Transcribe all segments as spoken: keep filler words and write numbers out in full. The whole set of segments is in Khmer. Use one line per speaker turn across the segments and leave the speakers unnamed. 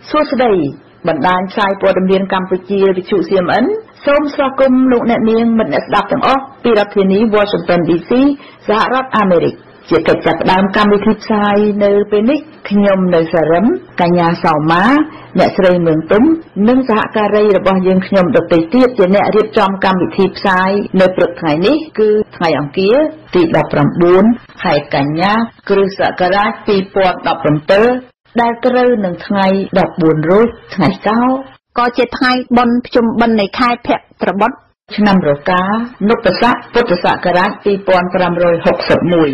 សួស្តីបណ្ដាញផ្សាយព័ត៌មានកម្ពុជាវិទ្យុ ซี เอ็ม เอ็น សូមស្វាគមន៍លោកអ្នកនាងមិត្តអ្នកស្ដាប់ទាំងអស់ពីរដ្ឋធានី Washington ឌី ซี សហរដ្ឋអាមេរិកជាកិច្ចចាប់ផ្ដើមកម្មវិធីផ្សាយនៅពេលនេះខ្ញុំនៅសារិមកញ្ញាសោមាអ្នកស្រីមឿងទុំនិងសហការីរបស់យើងខ្ញុំដទៃទៀតជាអ្នករៀបចំកម្មវិធីផ្សាយនៅព្រឹកថ្ងៃនេះគឺថ្ងៃអង្គារទីដប់ប្រាំបួនខែកញ្ញាគ្រិស្តសករាជពីរពាន់ដប់ប្រាំដែលត្រូវនឹងថ្ងៃដប់បួនរោចថ្ងៃសៅរ៍
ក៏ជាថ្ងៃបុណ្យភ្ជុំបិណ្ឌនៃខែភទ្របទ
ឆ្នាំរកានុបស័កពុទ្ធសករាជពីរពាន់ប្រាំរយហកសិបមួយ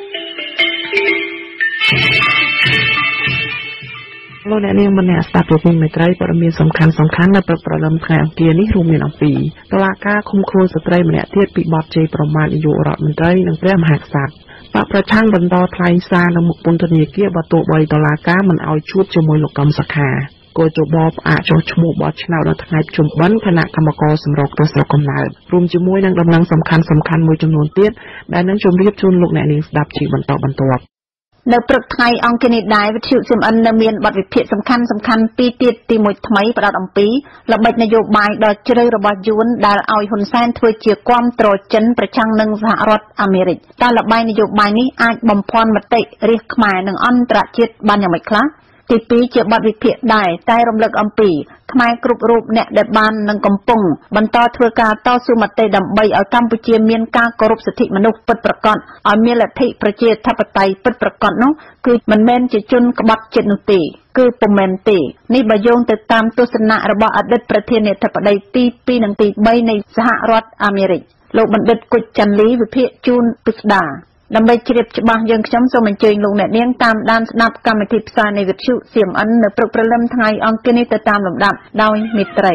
លោកអ្នកនាងម្នាក់ស្ដាប់ពីមេត្រីព័ត៌មានសំខាន់សំខាន់នៅព្រឹកព្រលឹមថ្ងៃអង្គារនេះរួមមានអំពីតុលាការឃុំខ្លួនស្ត្រីម្នាក់ទៀតពីបទជេរប្រមាថនាយករដ្ឋមន្ត្រីនិងព្រះមហាក្សត្របកប្រឆាំងបន្តថ្លែងសារនៅមុខពន្ធនាគារបើទោះបីតុលាការមិនអោយជួបជាមួយលោកកំសខាគោចបផ្អាកចុះឈ្មោះបោះឆ្នោតនៅថ្ងៃភ្ជុំបិណ្ឌគណៈកម្មការសម្រុកទស្សនកំណើតរួមជាមួយនឹងដំណឹងសំខាន់សំខាន់មួយចំនួនទៀតដែលនឹងជម្រាបជូនលោកអ្នកនាងស្ដាប់ជាបន្តបន្ទាប់
នៅព្រឹកថ្ងៃអង្គារនេះដែរវិទ្យុ ซี เอ็ม เอ็น នៅមានបទវិភាគសំខាន់សំខាន់ពីរទៀតទីមួយថ្មីផ្ដោតអំពីល្បិចនយោបាយដ៏ជ្រៅរបស់យួនដែលឲ្យហ៊ុនសែនធ្វើជាគាំទ្រចិនប្រឆាំងនឹងសហរដ្ឋអាមេរិកតើល្បែងនយោបាយនេះអាចបំភាន់មតិរាស្ត្រខ្មែរនិងអន្តរជាតិបានយ៉ាងម៉េចខ្លះទីពីរជាបទវិភាគដែរតែរំលឹកអំពីខ្មែរគ្រប់រូបអ្នកដែលបាននឹងកំពុងបន្តធ្វើការតស៊ូមតិដើម្បីឲ្យកម្ពុជាមានការគោរពសិទ្ធិមនុស្សពិតប្រាកដឲ្យមានលទ្ធិប្រជាធិបតេយ្យពិតប្រាកដនោះគឺមិនមែនជាជនក្បត់ចិត្តនោះទេគឺពុំមែនទេនេះបើយោងទៅតាមទស្សនៈរបស់អតីតប្រធានាធិបតីទីពីរនិងទីបីនៃសហរដ្ឋអាមេរិកលោកបណ្ឌិតគុជច័ន្ទលីវិភាគជូនពិស្ដាដើម្បីជ្រាបច្បាស់យើងខ្ញុំសូមអញ្ជើញលោកអ្នកនាងតាមដានស្ដាប់កម្មវិធីផ្សាយនៃវិទ្យុ ซี เอ็ม เอ็น នៅព្រឹកព្រលឹមថ្ងៃអង្គារនេះទៅតាមលំដាប់ដោយមេត្រី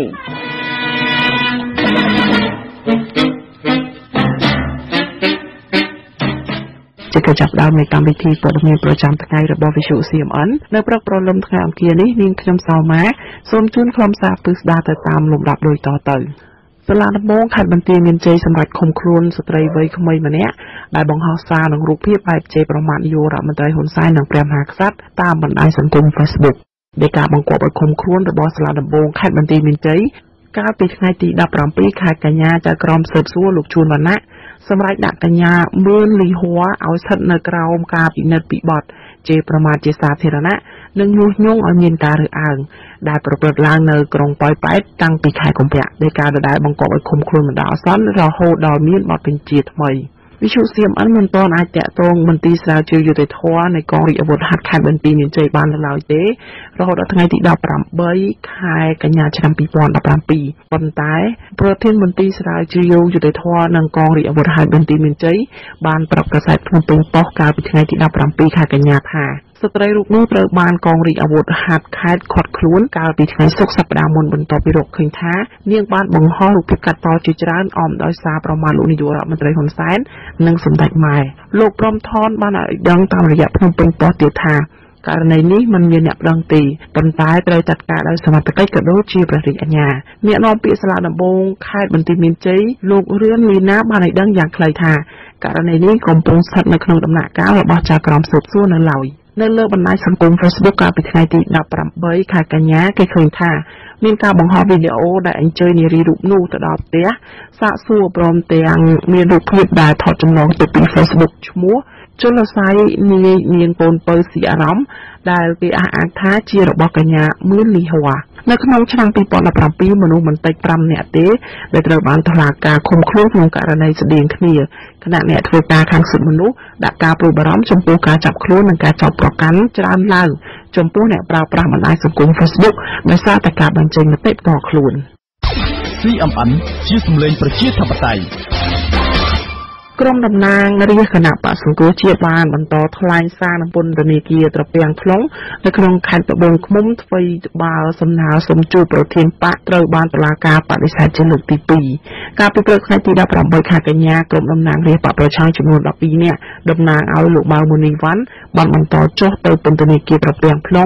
ជាកិច្ចចាប់ផ្ដើមនៃកម្មវិធីព័ត៌មានប្រចាំថ្ងៃរបស់វិទ្យុ ซี เอ็ม เอ็น នៅព្រឹកព្រលឹមថ្ងៃអង្គារនេះនាងខ្ញុំសោមាសូមជូនខ្លឹមសារពិស្ដាទៅតាមលំដាប់ដូចតទៅសាលាដំបងខេត្តបន្ទាយមានជ័យសម្រាប់ឃុំខ្លួនស្ត្រីវ័យក្មេងម្នាក់ដែលបង្ហោះសារនឹងរូបភាពបែបជេរប្រមាថនាយករដ្ឋមន្ត្រីហ៊ុនសែននិងព្រះមហាក្សត្រតាមបណ្ដាញសង្គម Facebook ដែលការបង្គាប់ឲ្យឃុំខ្លួនរបស់សាលាដំបងខេត្តបន្ទាយមានជ័យកាលពីថ្ងៃទីដប់ប្រាំពីរខែកញ្ញាចៅក្រមស៊ើបសួរលោកជួនវណ្ណៈសម្រាប់ដាក់កញ្ញាមឿនលីហួរឲ្យស្ថិតនៅក្រោមការពិនិត្យពីបទជេរប្រមាថជាសាធារណៈនិងញុះញង់ឲ្យមានការរើសអើងដែលប្រព្រឹត្តឡើងនៅក្រុងប៉ោយប៉ែតតាំងពីខែកុម្ភៈដោយការដដែលបង្កប់ឲ្យឃុំខ្លួនបណ្ដោះអាសន្នរហូតដល់មានបទបញ្ជាថ្មីវិទ្យុ ซี เอ็ม เอ็น មិនទាន់អាចតាក់ទងមន្ទីរស្រាវជ្រាវយុត្តិធម៌នៃកងរាជអាវុធហត្ថខេត្តបន្ទាយមានជ័យបានឡើយទេរហូតដល់ថ្ងៃទីដប់ប្រាំបីខែកញ្ញាឆ្នាំពីរពាន់ដប់ប្រាំពីរប៉ុន្តែប្រធានមន្ទីរស្រាវជ្រាវយុត្តិធម៌និងកងរាជអាវុធហត្ថបន្ទាយមានជ័យបានប្រាប់កាសែតភ្នំពេញប៉ុស្តិ៍កាលពីថ្ងៃទីដប់ប្រាំពីរខែកញ្ញាថាស្ត្រីរូបនោះត្រូវបានកងរាជអាវុធហត្ថខេត្តឃាត់ខ្លួនកាលពីថ្ងៃសុក្រសប្តាហ៍មុនបន្ទាប់ពីរកឃើញថានាងបានបង្ហោះរូបភាពកាត់តជាច្រើនអមដោយសារប្រមាថលោកនាយករដ្ឋមន្ត្រីហ៊ុនសែននិងសម្ដេចម៉ែលោកព្រំថនបានឲ្យដឹងតាមរយៈភ្នំពេញប៉ុស្តិ៍ទៀតថាករណីនេះមិនមានអ្នកដឹងទេប៉ុន្តែត្រូវចាត់ការដោយសមត្ថកិច្ចក៏ដូចជាព្រះរាជអាជ្ញាអ្នកនាំពាក្យសាលាដំបងខេត្តបន្ទាយមានជ័យលោករឿនលីណាបានឲ្យដឹងយ៉ាងខ្លីថាករណីនេះកំពុងស្ថិតនៅក្នុងដំណាក់កាលរបស់ចៅក្រមស៊ើបសួរនៅឡើយនៅលើបណ្ដាញសង្គម Facebook កាលពីថ្ងៃទីដប់ប្រាំបីខែកញ្ញាគេឃើញថាមានការបង្ហោះវីដេអូដែលអញ្ជើញនារីរូបនោះទៅដល់ផ្ទះសាកសួរព្រមទាំងមានរូបភាពដែលថតចម្លងទៅពី Facebook ឈ្មោះជលស័យនាយនាងកូនពៅស៊ីអារម្មណ៍ដែលគេអះអាងថាជារបស់កញ្ញាមឿនលីហួរនៅក្នុងឆ្នាំពីរពាន់ដប់ប្រាំពីរមនុស្សមិនតិចប្រាំនាក់ទេដែលត្រូវបានតុលាការឃុំខ្លួនក្នុងករណីស្តីងគ្នាគណៈអ្នកធ្វើការខាងសិទ្ធិមនុស្សដាក់ការព្រួយបារម្ភចំពោះការចាប់ខ្លួននិងការចោទប្រកាន់ច្រើនឡើងចំពោះអ្នកប្រើប្រាស់បណ្ដាញសង្គម Facebook ដោយសារតែការបញ្ចេញមតិផ្ទាល់ខ្លួន
ซี เอ็ม เอ็น ជាសម្លេងប្រជាធិបតេយ្យ
ក្រុមតំណាងរាជគណៈបក្សសង្គ្រោះជាតិបានបន្តថ្លែងសារនឹងពន្ធនាគារត្រពាំង ខ្លុងនៅក្នុងខេត្តត្បូងឃ្មុំធ្វើបាល់សំណើសុំជួបប្រធានបកត្រូវបានតុលាការបដិសេធជាលើកទីពីរកាលពីព្រឹកថ្ងៃទីដប់ប្រាំបីខែកញ្ញាក្រុមតំណាងរាជបកប្រឆាំងចំនួនដប់ពីរនាក់តំណាងឲ្យលោកម៉ៅមុនីវ៉ាន់បានបន្តចុះទៅពន្ធនាគារត្រពាំង ខ្លុង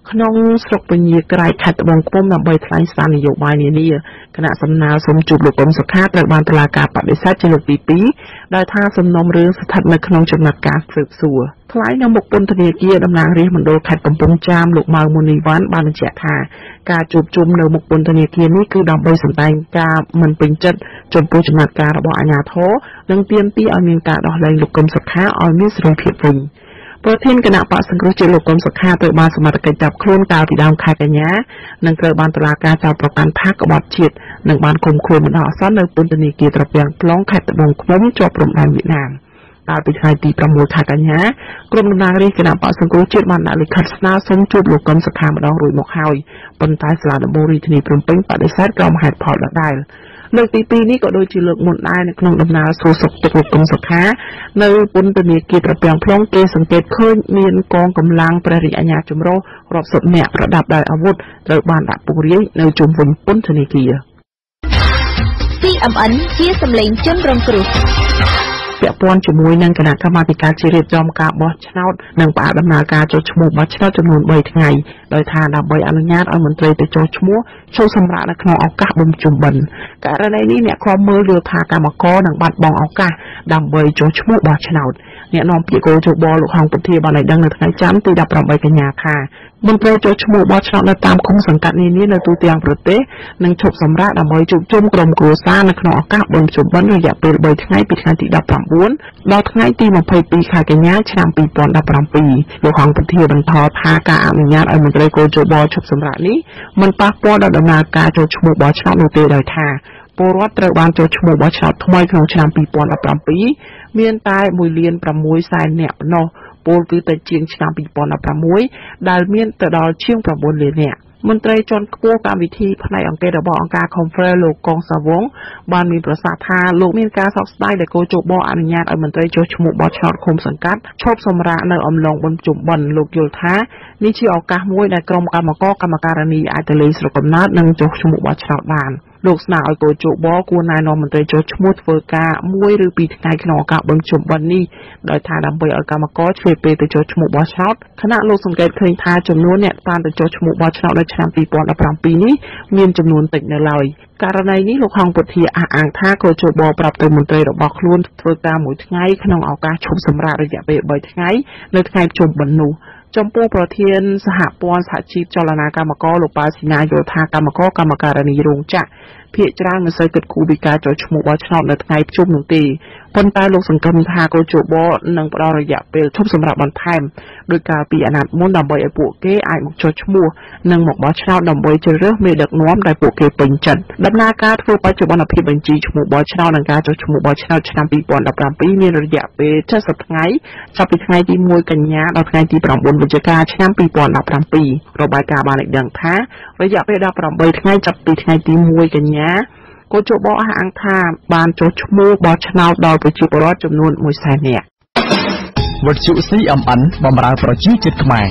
ក្នុងស្រុកពញាក្រៃខេត្តត្បូងឃ្មុំដើម្បីថ្លែងសារនយោបាយនានាគណៈសំណើសូមជួបលោកកុំសុខាត្រូវបានតុលាការបដិសេធជាលើកទីពីរដោយថាសំណុំរឿងស្ថិតនៅក្នុងចំណាត់ការស៊ើបសួរថ្លែងនៅមុខពន្ធនាគារតំណាងរាស្ត្រមណ្ឌលខេត្តកំពង់ចាមលោកម៉ៅមុនីវ៉ាន់បានបញ្ជាក់ថាការជួបជុំនៅមុខពន្ធនាគារនេះគឺដើម្បីសម្ដែងការមិនពេញចិត្តចំពោះចំណាត់ការរបស់អាជ្ញាធរនិងទាមទារឲ្យមានការដោះលែងលោកកុំសុខាឲ្យមានសេរីភាពវិញប្រធានគណៈបក្សសង្គ្រោះជាតិលោកកុំសុខាត្រូវបានសមត្ថកិច្ចចាប់ខ្លួនកាលពីដើមខែកញ្ញានិងត្រូវបានតុលាការចោទប្រកាន់ថាក្បត់ជាតិនិងបានឃុំខ្លួនបណ្ដោះអាសន្ននៅពន្ធនាគារត្រពាំង plong ខេត្តត្បូងឃ្មុំជាប់ព្រំដែនវៀតណាមកាលពីថ្ងៃទីប្រាំមួយខែកញ្ញាក្រុមតំណាងរាស្ត្រគណៈបក្សសង្គ្រោះជាតិបានដាក់លិខិតស្នើសុំជួបលោកកុំសុខាម្ដងរួចមកហើយប៉ុន្តែសាលាដំបូងរាជធានីភ្នំពេញបដិសេធក្រុមហេតុផលដដែលលើកទីពីរនេះក៏ដូចជាលើកមុនដែរនៅក្នុងដំណើរសួរសុខទុក្ខលោកកុំសុខានៅពន្ធនាគារត្រពាំង plong គេសង្កេតឃើញមានកងកម្លាំងព្រះរាជអាជ្ញាចម្រុះរាប់សិបនាក់ប្រដាប់ដោយអាវុធត្រូវបានដាក់ពុករាយនៅជុំវិញពន្ធនាគារ
ซี เอ็ม เอ็น ជាសម្លេងជនរងគ្រោះ
ពាក់ព័ន្ធជាមួយនឹងគណៈកម្មាធិការជ្រៀបចំការបោះឆ្នោតនិងផ្អាកដំណើរការចុះឈ្មោះបោះឆ្នោតចំនួនបីថ្ងៃដោយថាដើម្បីអនុញ្ញាតឲ្យមន្ត្រីទៅចុះឈ្មោះចូលសម្រាប់នៅក្នុងឱកាសបុណ្យជុំបិណ្ឌករណីនេះអ្នកខ្លំមើលយល់ថាកម្មករនឹងបាត់បង់ឱកាសដើម្បីចុះឈ្មោះបោះឆ្នោតអ្នកនាំពាក្យគោលយោបល់លោកហងពុធាបានឲ្យដឹងនៅថ្ងៃច័ន្ទទីដប់ប្រាំបីកញ្ញាថាមន្ត្រីចុះឈ្មោះបោះឆ្នោតនៅតាមឃុំសង្កាត់នានានៅទូទាំងប្រទេសនឹងឈប់សម្រាកដើម្បីជួបជុំក្រុមគ្រួសារនៅក្នុងឱកាសបុណ្យជុំបិណ្ឌរយៈពេលបីថ្ងៃពីថ្ងៃទីដប់ប្រាំបួនដល់ថ្ងៃទីម្ភៃពីរខែកញ្ញាឆ្នាំពីរពាន់ដប់ប្រាំពីរលោកហងពុធាបន្តថាការអនុញ្ញាតឲ្យមន្ត្រីគោលយោបល់ឈប់សម្រាកនេះមិនប៉ះពាល់ដល់ដំណើរការចុះឈ្មោះបោះឆ្នោតនោះទេដោយថាពលរដ្ឋត្រូវបានចុះឈ្មោះបោះឆ្នោតថ្មីក្នុងឆ្នាំពីរពាន់ដប់ប្រាំពីរមានតែមួយលានប្រាំមួយសែននាក់ប៉ុណ្ណោះពលគឺទៅជាងឆ្នាំពីរពាន់ដប់ប្រាំមួយដែលមានទៅដល់ជាងប្រាំបួនលាននាក់មន្ត្រីជាន់ខ្ពស់កម្មវិធីផ្នែកអង្គការរបស់អង្គការ Conference លោកកងសាវងបានមានប្រសាសន៍ថាលោកមានការសោកស្ដាយដែលគោលយោបល់អនុញ្ញាតឲ្យមន្ត្រីចុះឈ្មោះបោះឆ្នោតឃុំសង្កាត់ឈប់សម្រាកនៅអំឡុងបុណ្យជុំបិណ្ឌលោកយល់ថានេះជាឱកាសមួយដែលក្រុមកម្មករកម្មការិនីអាចទៅលេងស្រុកកំណើតនិងចុះឈ្មោះបោះឆ្នោតបានលោកស្នើឲ្យគោលយោបល់គួរណែនាំមន្ត្រីចុះឈ្មោះធ្វើការមួយឬពីរថ្ងៃក្នុងឱកាសបុណ្យជុំបិណ្ឌនេះដោយថាដើម្បីឲ្យកម្មករឆ្លៀតពេលទៅចុះឈ្មោះបោះឆ្នោតខណៈលោកសង្កេតឃើញថាចំនួនអ្នកបានទៅចុះឈ្មោះបោះឆ្នោតនៅឆ្នាំពីរពាន់ដប់ប្រាំពីរនេះមានចំនួនតិចនៅឡើយករណីនេះលោកហងពុធាអះអាងថាគោលយោបល់ប្រាប់ទៅមន្ត្រីរបស់ខ្លួនធ្វើការមួយថ្ងៃក្នុងឱកាសឈប់សម្រាករយៈពេលបីថ្ងៃនៅថ្ងៃជុំបិណ្ឌនោះចំពោះប្រធានសហព័ន្ធសហជីពចលនាកម្មករលោកប៉ាស៊ីណាយល់ថាកម្មករកម្មការិនីរោងចក្រភាគច្រើនមិនសូវគិតគូរពីការចុះឈ្មោះបោះឆ្នោតនៅថ្ងៃប្រជុំនោះទេប៉ុន្តែលោកសង្កេតថាគោលយោបល់នឹងផ្ដល់រយៈពេលឈប់សម្រាកបន្ថែមដោយការពីអាណត្តិមុនដើម្បីឲ្យពួកគេអាចមកចុះឈ្មោះនិងមកបោះឆ្នោតដើម្បីជ្រើសរើសមេដឹកនាំដែលពួកគេពេញចិត្តដំណើរការធ្វើបច្ចុប្បន្នភាពបញ្ជីឈ្មោះបោះឆ្នោតនិងការចុះឈ្មោះបោះឆ្នោតឆ្នាំពីរពាន់ដប់ប្រាំពីរមានរយៈពេល칠십ថ្ងៃចាប់ពីថ្ងៃទីមួយកញ្ញាដល់ថ្ងៃទីប្រាំបួនវិច្ឆិកាឆ្នាំពីរពាន់ដប់ប្រាំពីររបាយការណ៍បានឲ្យដឹងថារយៈពេលដប់ប្រាំបីថ្ងៃចាប់ពីថ្ងៃទីមួយកញ្ញាគោលយោបល់អះអាងថាបានចុះឈ្មោះបោះឆ្នោតដល់ប្រជាពលរដ្ឋចំនួនមួយសែននាក់
វិទ្យុ ซี เอ็ม เอ็น បម្រើប្រជាជាតិខ្មែរ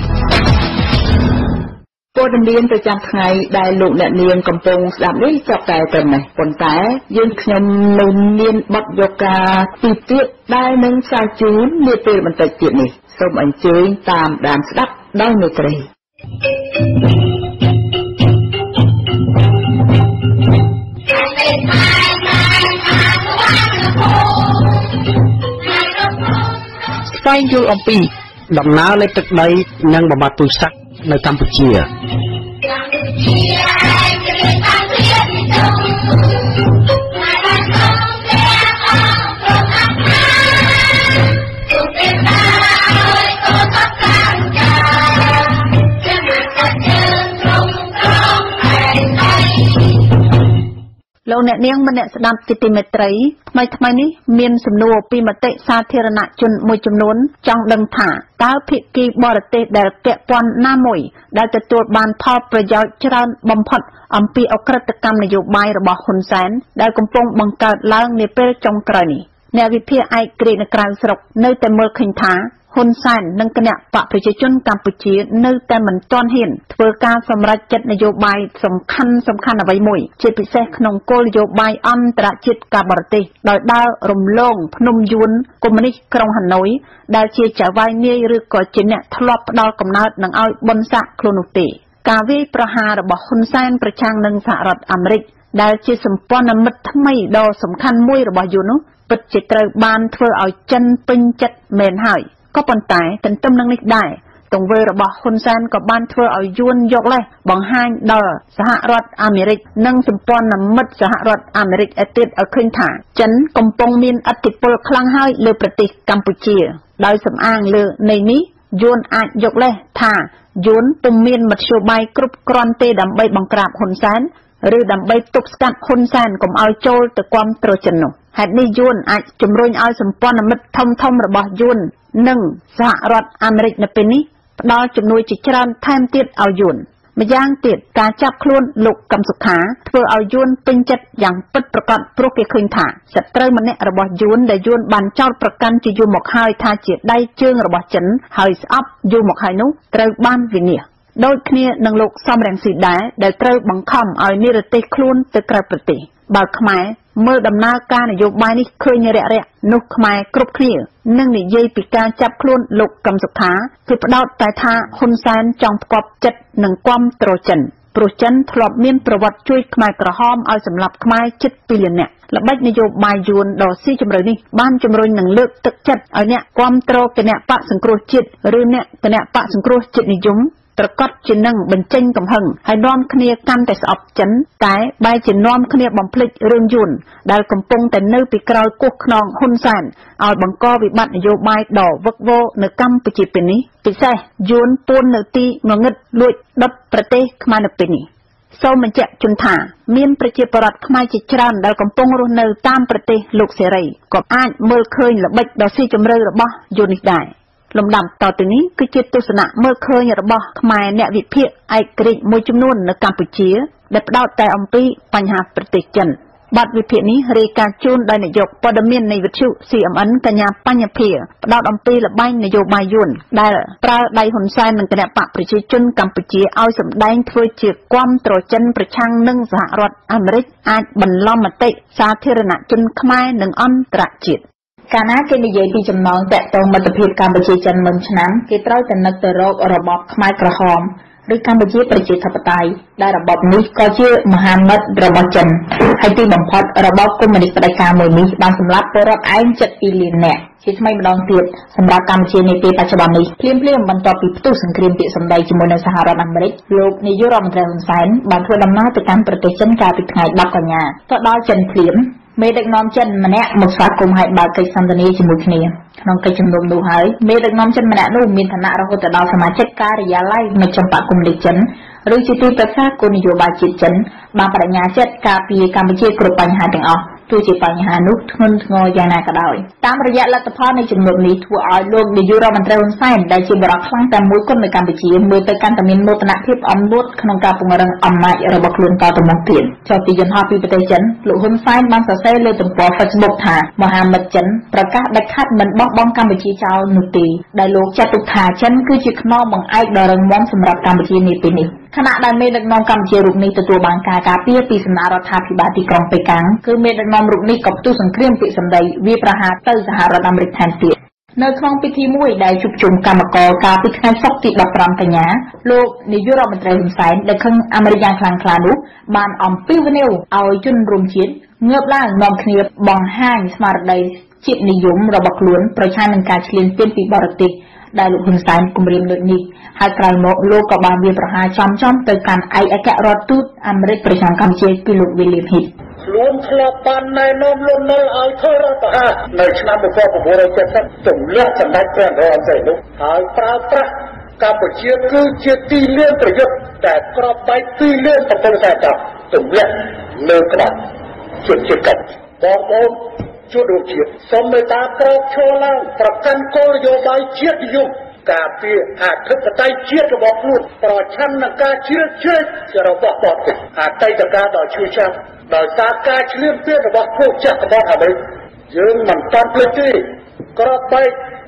ព័ត៌មានប្រចាំថ្ងៃដែលលោកអ្នកនាងកំពុងស្ដាប់នេះចាប់តែត្រឹមនេះប៉ុន្តែយើងខ្ញុំនៅមានបទយកការពីទៀតដែលនឹងផ្សាយជូននាពេលបន្តិចទៀតនេះសូមអញ្ជើញតាមដានស្ដាប់ដោយមេត្រី
ស្វែងយល់អំពីដំណើរលេខទឹកដីនិងបំបត្តិពូជសាសន៍នៅកម្ពុជា
លោកអ្នកនាងម្នាក់ស្ដាប់ទីមេត្រីថ្មីថ្មីនេះមានសំណួរពីមតិសាធារណជនមួយចំនួនចង់ដឹងថាតើភាគីបរទេសដែលពាក់ព័ន្ធណាមួយដែលទទួលបានផលប្រយោជន៍ច្រើនបំផុតអំពីអក្រិតកម្មនយោបាយរបស់ហ៊ុនសែនដែលកំពុងបង្កើតឡើងនាពេលចុងក្រោយនេះអ្នកវិភាគឯករាជ្យនៅក្រៅស្រុកនៅតែមើលឃើញថាហ៊ុនសែននិងគណៈបកប្រជាជនកម្ពុជានៅតែមិនទាន់ហ៊ានធ្វើការសម្រេចចិត្តនយោបាយសំខាន់សំខាន់អ្វីមួយជាពិសេសក្នុងគោលនយោបាយអន្តរជាតិការបរទេសដោយដើររំលងភ្នំយួនកុម្មុយនីសក្រុងហាណូយដែលជាចៅហ្វាយនាយឬក៏ជាអ្នកធ្លាប់ផ្ដល់កំណើតនឹងឲ្យប៊ុនសាក់ខ្លួននោះទេការវាយប្រហាររបស់ហ៊ុនសែនប្រឆាំងនឹងសហរដ្ឋអាមេរិកដែលជាសម្ព័ន្ធមិត្តថ្មីដ៏សំខាន់មួយរបស់យួននោះពិតជាត្រូវបានធ្វើឲ្យចិនពេញចិត្តមែនហើយក៏ប៉ុន្តែទន្ទឹមនឹងនេះដែរទង្វើរបស់ហ៊ុនសែនក៏បានធ្វើឲ្យយួនយកលេសបង្ហាញដល់សហរដ្ឋអាមេរិកនិងសម្ព័ន្ធមិត្តសហរដ្ឋអាមេរិកឯទៀតឲ្យឃើញថាចិនកំពុងមានឥទ្ធិពលខ្លាំងហើយលើប្រទេសកម្ពុជាដោយសំអាងលើនៃនេះយួនអាចយកលេសថាយួនពុំមានមធ្យោបាយគ្រប់គ្រាន់ទេដើម្បីបង្ក្រាបហ៊ុនសែនឬដើម្បីទប់ស្កាត់ហ៊ុនសែនកុំឲ្យចូលទៅគាំទ្រចិននោះហេតុនេះយួនអាចជំរុញឲ្យសម្ព័ន្ធមិត្តធំធំរបស់យួននិងសហរដ្ឋអាមេរិកនៅពេលនេះផ្ដល់ជំនួយជាច្រើនថែមទៀតឲ្យយួនម្យ៉ាងទៀតការចាប់ខ្លួនលោកកឹមសុខាធ្វើឲ្យយួនពេញចិត្តយ៉ាងពិតប្រាកដព្រោះគេឃើញថាសត្រូវម្នាក់របស់យួនដែលយួនបានចោទប្រកាន់ជាយូរមកហើយថាជាដៃជើងរបស់ចិនហើយស្អប់យូរមកហើយនោះត្រូវបានវិនិច្ឆ័យដូចគ្នានឹងលោកសំរងស៊ីដែរដែលត្រូវបង្ខំឲ្យនិរទេសខ្លួនទៅក្រៅប្រទេសបើខ្មែរមើលដំណើរការនយោបាយនេះឃើញរាក់រាក់នោះខ្មែរគ្រប់គ្នានឹងនិយាយពីការចាប់ខ្លួនលោកកឹមសុខាគឺផ្ដោតតែថាហ៊ុនសែនចង់ផ្គប់ចិត្តនឹងគាំទ្រចិនព្រោះចិនធ្លាប់មានប្រវត្តិជួយខ្មែរក្រហមឲ្យសម្លាប់ខ្មែរជិតពីរលាននាក់ល្បិចនយោបាយយួនដ៏ស៊ីជម្រៅនេះបានជំរុញនឹងលើកទឹកចិត្តឲ្យអ្នកគាំទ្រគណៈបកសង្គ្រោះជាតិឬអ្នកគណៈបកសង្គ្រោះជាតិនិយមប្រកាសជានឹងបញ្ចេញកំហឹងហើយនាំគ្នាកាន់តែស្អប់ចិនតែបែរជានាំគ្នាបំភ្លេចរឿងយួនដែលកំពុងតែនៅពីក្រោយគោះខ្នងហ៊ុនសែនឲ្យបង្កវិបត្តិនយោបាយដ៏វឹកវរនៅកម្ពុជាពេលនេះពិសេសយួនពួននៅទីងងឹតលួចដុតប្រទេសខ្មែរនៅពេលនេះសូមបញ្ជាក់ជូនថាមានប្រជាពលរដ្ឋខ្មែរជាច្រើនដែលកំពុងរស់នៅតាមប្រទេសលោកសេរីក៏អាចមើលឃើញល្បិចដ៏ស៊ីជម្រៅរបស់យួននេះដែរលំដាប់តទៅនេះគឺជាទស្សនៈមើលឃើញរបស់ខ្មែរអ្នកវិភាគឯករាជ្យមួយចំនួននៅកម្ពុជាដែលផ្ដោតតែអំពីបញ្ហាប្រទេសចិនបទវិភាគនេះរាយការណ៍ជូនដោយនាយកព័ត៌មាននៃវិទ្យុ ซี เอ็ม เอ็น កញ្ញាបញ្ញភាផ្ដោតអំពីលបែងនយោបាយយួនដែលប្រើដៃហ៊ុនសែននិងគណបកប្រជាជនកម្ពុជាឲ្យសម្ដែងធ្វើជាគាំទ្រចិនប្រឆាំងនឹងសហរដ្ឋអាមេរិកអាចបន្លំមតិសាធារណជនខ្មែរនិងអន្តរជាតិ
កាលណាគេនិយាយពីចំណងតាក់ទងមិត្តភាពកម្ពុជាចិនមុនឆ្នាំគេត្រូវតែនឹកទៅរករបបខ្មែរក្រហមឬកម្ពុជាប្រជាធិបតេយ្យដែលរបបនេះក៏ជាមហាមិត្តរបស់ចិនហើយទីបំផុតរបបកុម្មុយនីសផ្ដាច់ការមួយនេះបានសម្លាប់ពលរដ្ឋឯងជិតពីរលាននាក់ជាថ្មីម្ដងទៀតសម្រាប់កម្ពុជានាពេលបច្ចុប្បន្ននេះភ្លាមភ្លាមបន្ទាប់ពីផ្ទុះសង្គ្រាមពាក្យសម្ដីជាមួយនឹងសហរដ្ឋអាមេរិកលោកនាយករដ្ឋមន្ត្រីហ៊ុនសែនបានធ្វើដំណើរទៅកាន់ប្រទេសចិនកាលពីថ្ងៃដប់កញ្ញាទៅដល់ចិនភ្លាមមេដឹកនាំចិនម្នាក់មកស្វាគមន៍ឲ្យបើកកិច្ចសន្ទនាជាមួយគ្នាក្នុងកិច្ចជំនុំនោះហើយមេដឹកនាំចិនម្នាក់នោះមានឋានៈរហូតដល់សមាជិកការិយាល័យមជ្ឈមបកកុម្មុយនីសចិនឬជាទីប្រឹក្សាគោលនយោបាយជាតិចិនបានបដិញ្ញាចិត្តការពារកម្ពុជាគ្រប់បញ្ហាទាំងអស់ទោះជាបញ្ហានោះធ្ងន់ធ្ងរយ៉ាងណាក៏ដោយតាមរយៈលទ្ធផលនៃជំនុំនេះធ្វើឲ្យលោកនាយករដ្ឋមន្ត្រីហ៊ុនសែនដែលជាបរិបទខ្លាំងតែមួយគត់នៅកម្ពុជាមើលទៅកាន់តែមានមោទនភាពអំនួតក្នុងការពង្រឹងអំណាចរបស់ខ្លួនតទៅមុខទៀតចុះពីយន្តហោះពីប្រទេសចិនលោកហ៊ុនសែនបានសរសេរលើទំព័រ Facebook ថាមហាមិត្តចិនប្រកាសដាច់ខាត់មិនបោះបង់កម្ពុជាចោលនោះទេដែលលោកចាត់ទុកថាចិនគឺជាខ្នងបង្អែកដ៏រឹងមាំសម្រាប់កម្ពុជានាពេលនេះខណៈដែលមេដឹកនាំកម្ពុជារូបនេះទទួលបានការការពារពីសំណាក់រដ្ឋាភិបាលទីក្រុងប៉េកាំងគឺមេដឹកនាំរូបនេះក៏ផ្ទុះសង្គ្រាមពាក្យសម្ដីវាប្រហារទៅសហរដ្ឋអាមេរិកថែមទៀតនៅក្នុងពិធីមួយដែលជួបជុំកម្មករកាលពីថ្ងៃសុក្រទីដប់ប្រាំកញ្ញាលោកនាយករដ្ឋមន្ត្រីហ៊ុនសែនដែលខឹងអាមេរិកយ៉ាងខ្លាំងក្លានោះបានអំពាវនាវឲ្យជនរួមជាតិងើបឡើងនាំគ្នាបង្ហាញស្មារតីជាតិនិយមរបស់ខ្លួនប្រឆាំងនឹងការឈ្លានពានពីបរទេសដែលលោកហ៊ុនសែនគម្រាមលើកនេះហើយក្រោយមកលោកក៏បានវាប្រហារចំចំទៅកាន់ឯកអគ្គរដ្ឋទូតអាមេរិកប្រចាំកម្ពុជាគឺលោក William Heath
ខ្លួនធ្លាប់បានណែនាំលន់នល់ឲ្យធ្វើរដ្ឋប្រហារនៅឆ្នាំmột nghìn chín trăm七mươiទម្លាក់សម្ដេចព្រះនរោត្តមនោះហើយប្រើប្រាស់កម្ពុជាគឺជាទីលានប្រយុទ្ធដែលក្របបែកទីលានប្រទេសសាស្ត្រទម្លាក់លើក្តារជនជាតិកិច្ចបងប្អូនជួបរួមជាតិសូមមេត្តាក្រោកឈរឡើងប្រកាន់គោលនយោបាយជាតិនិយមការពារអធិបតេយ្យជាតិរបស់ខ្លួនប្រឆាំងនឹងការជ្រៀតជ្រែករបស់បរទេសអតីតកាលដ៏ឈឺចាប់ដោយសារការឈ្លានពានរបស់ពួកចក្រពត្តិអាមេរិកយើងមិនតាន់ភ្លេចទេក្របបែក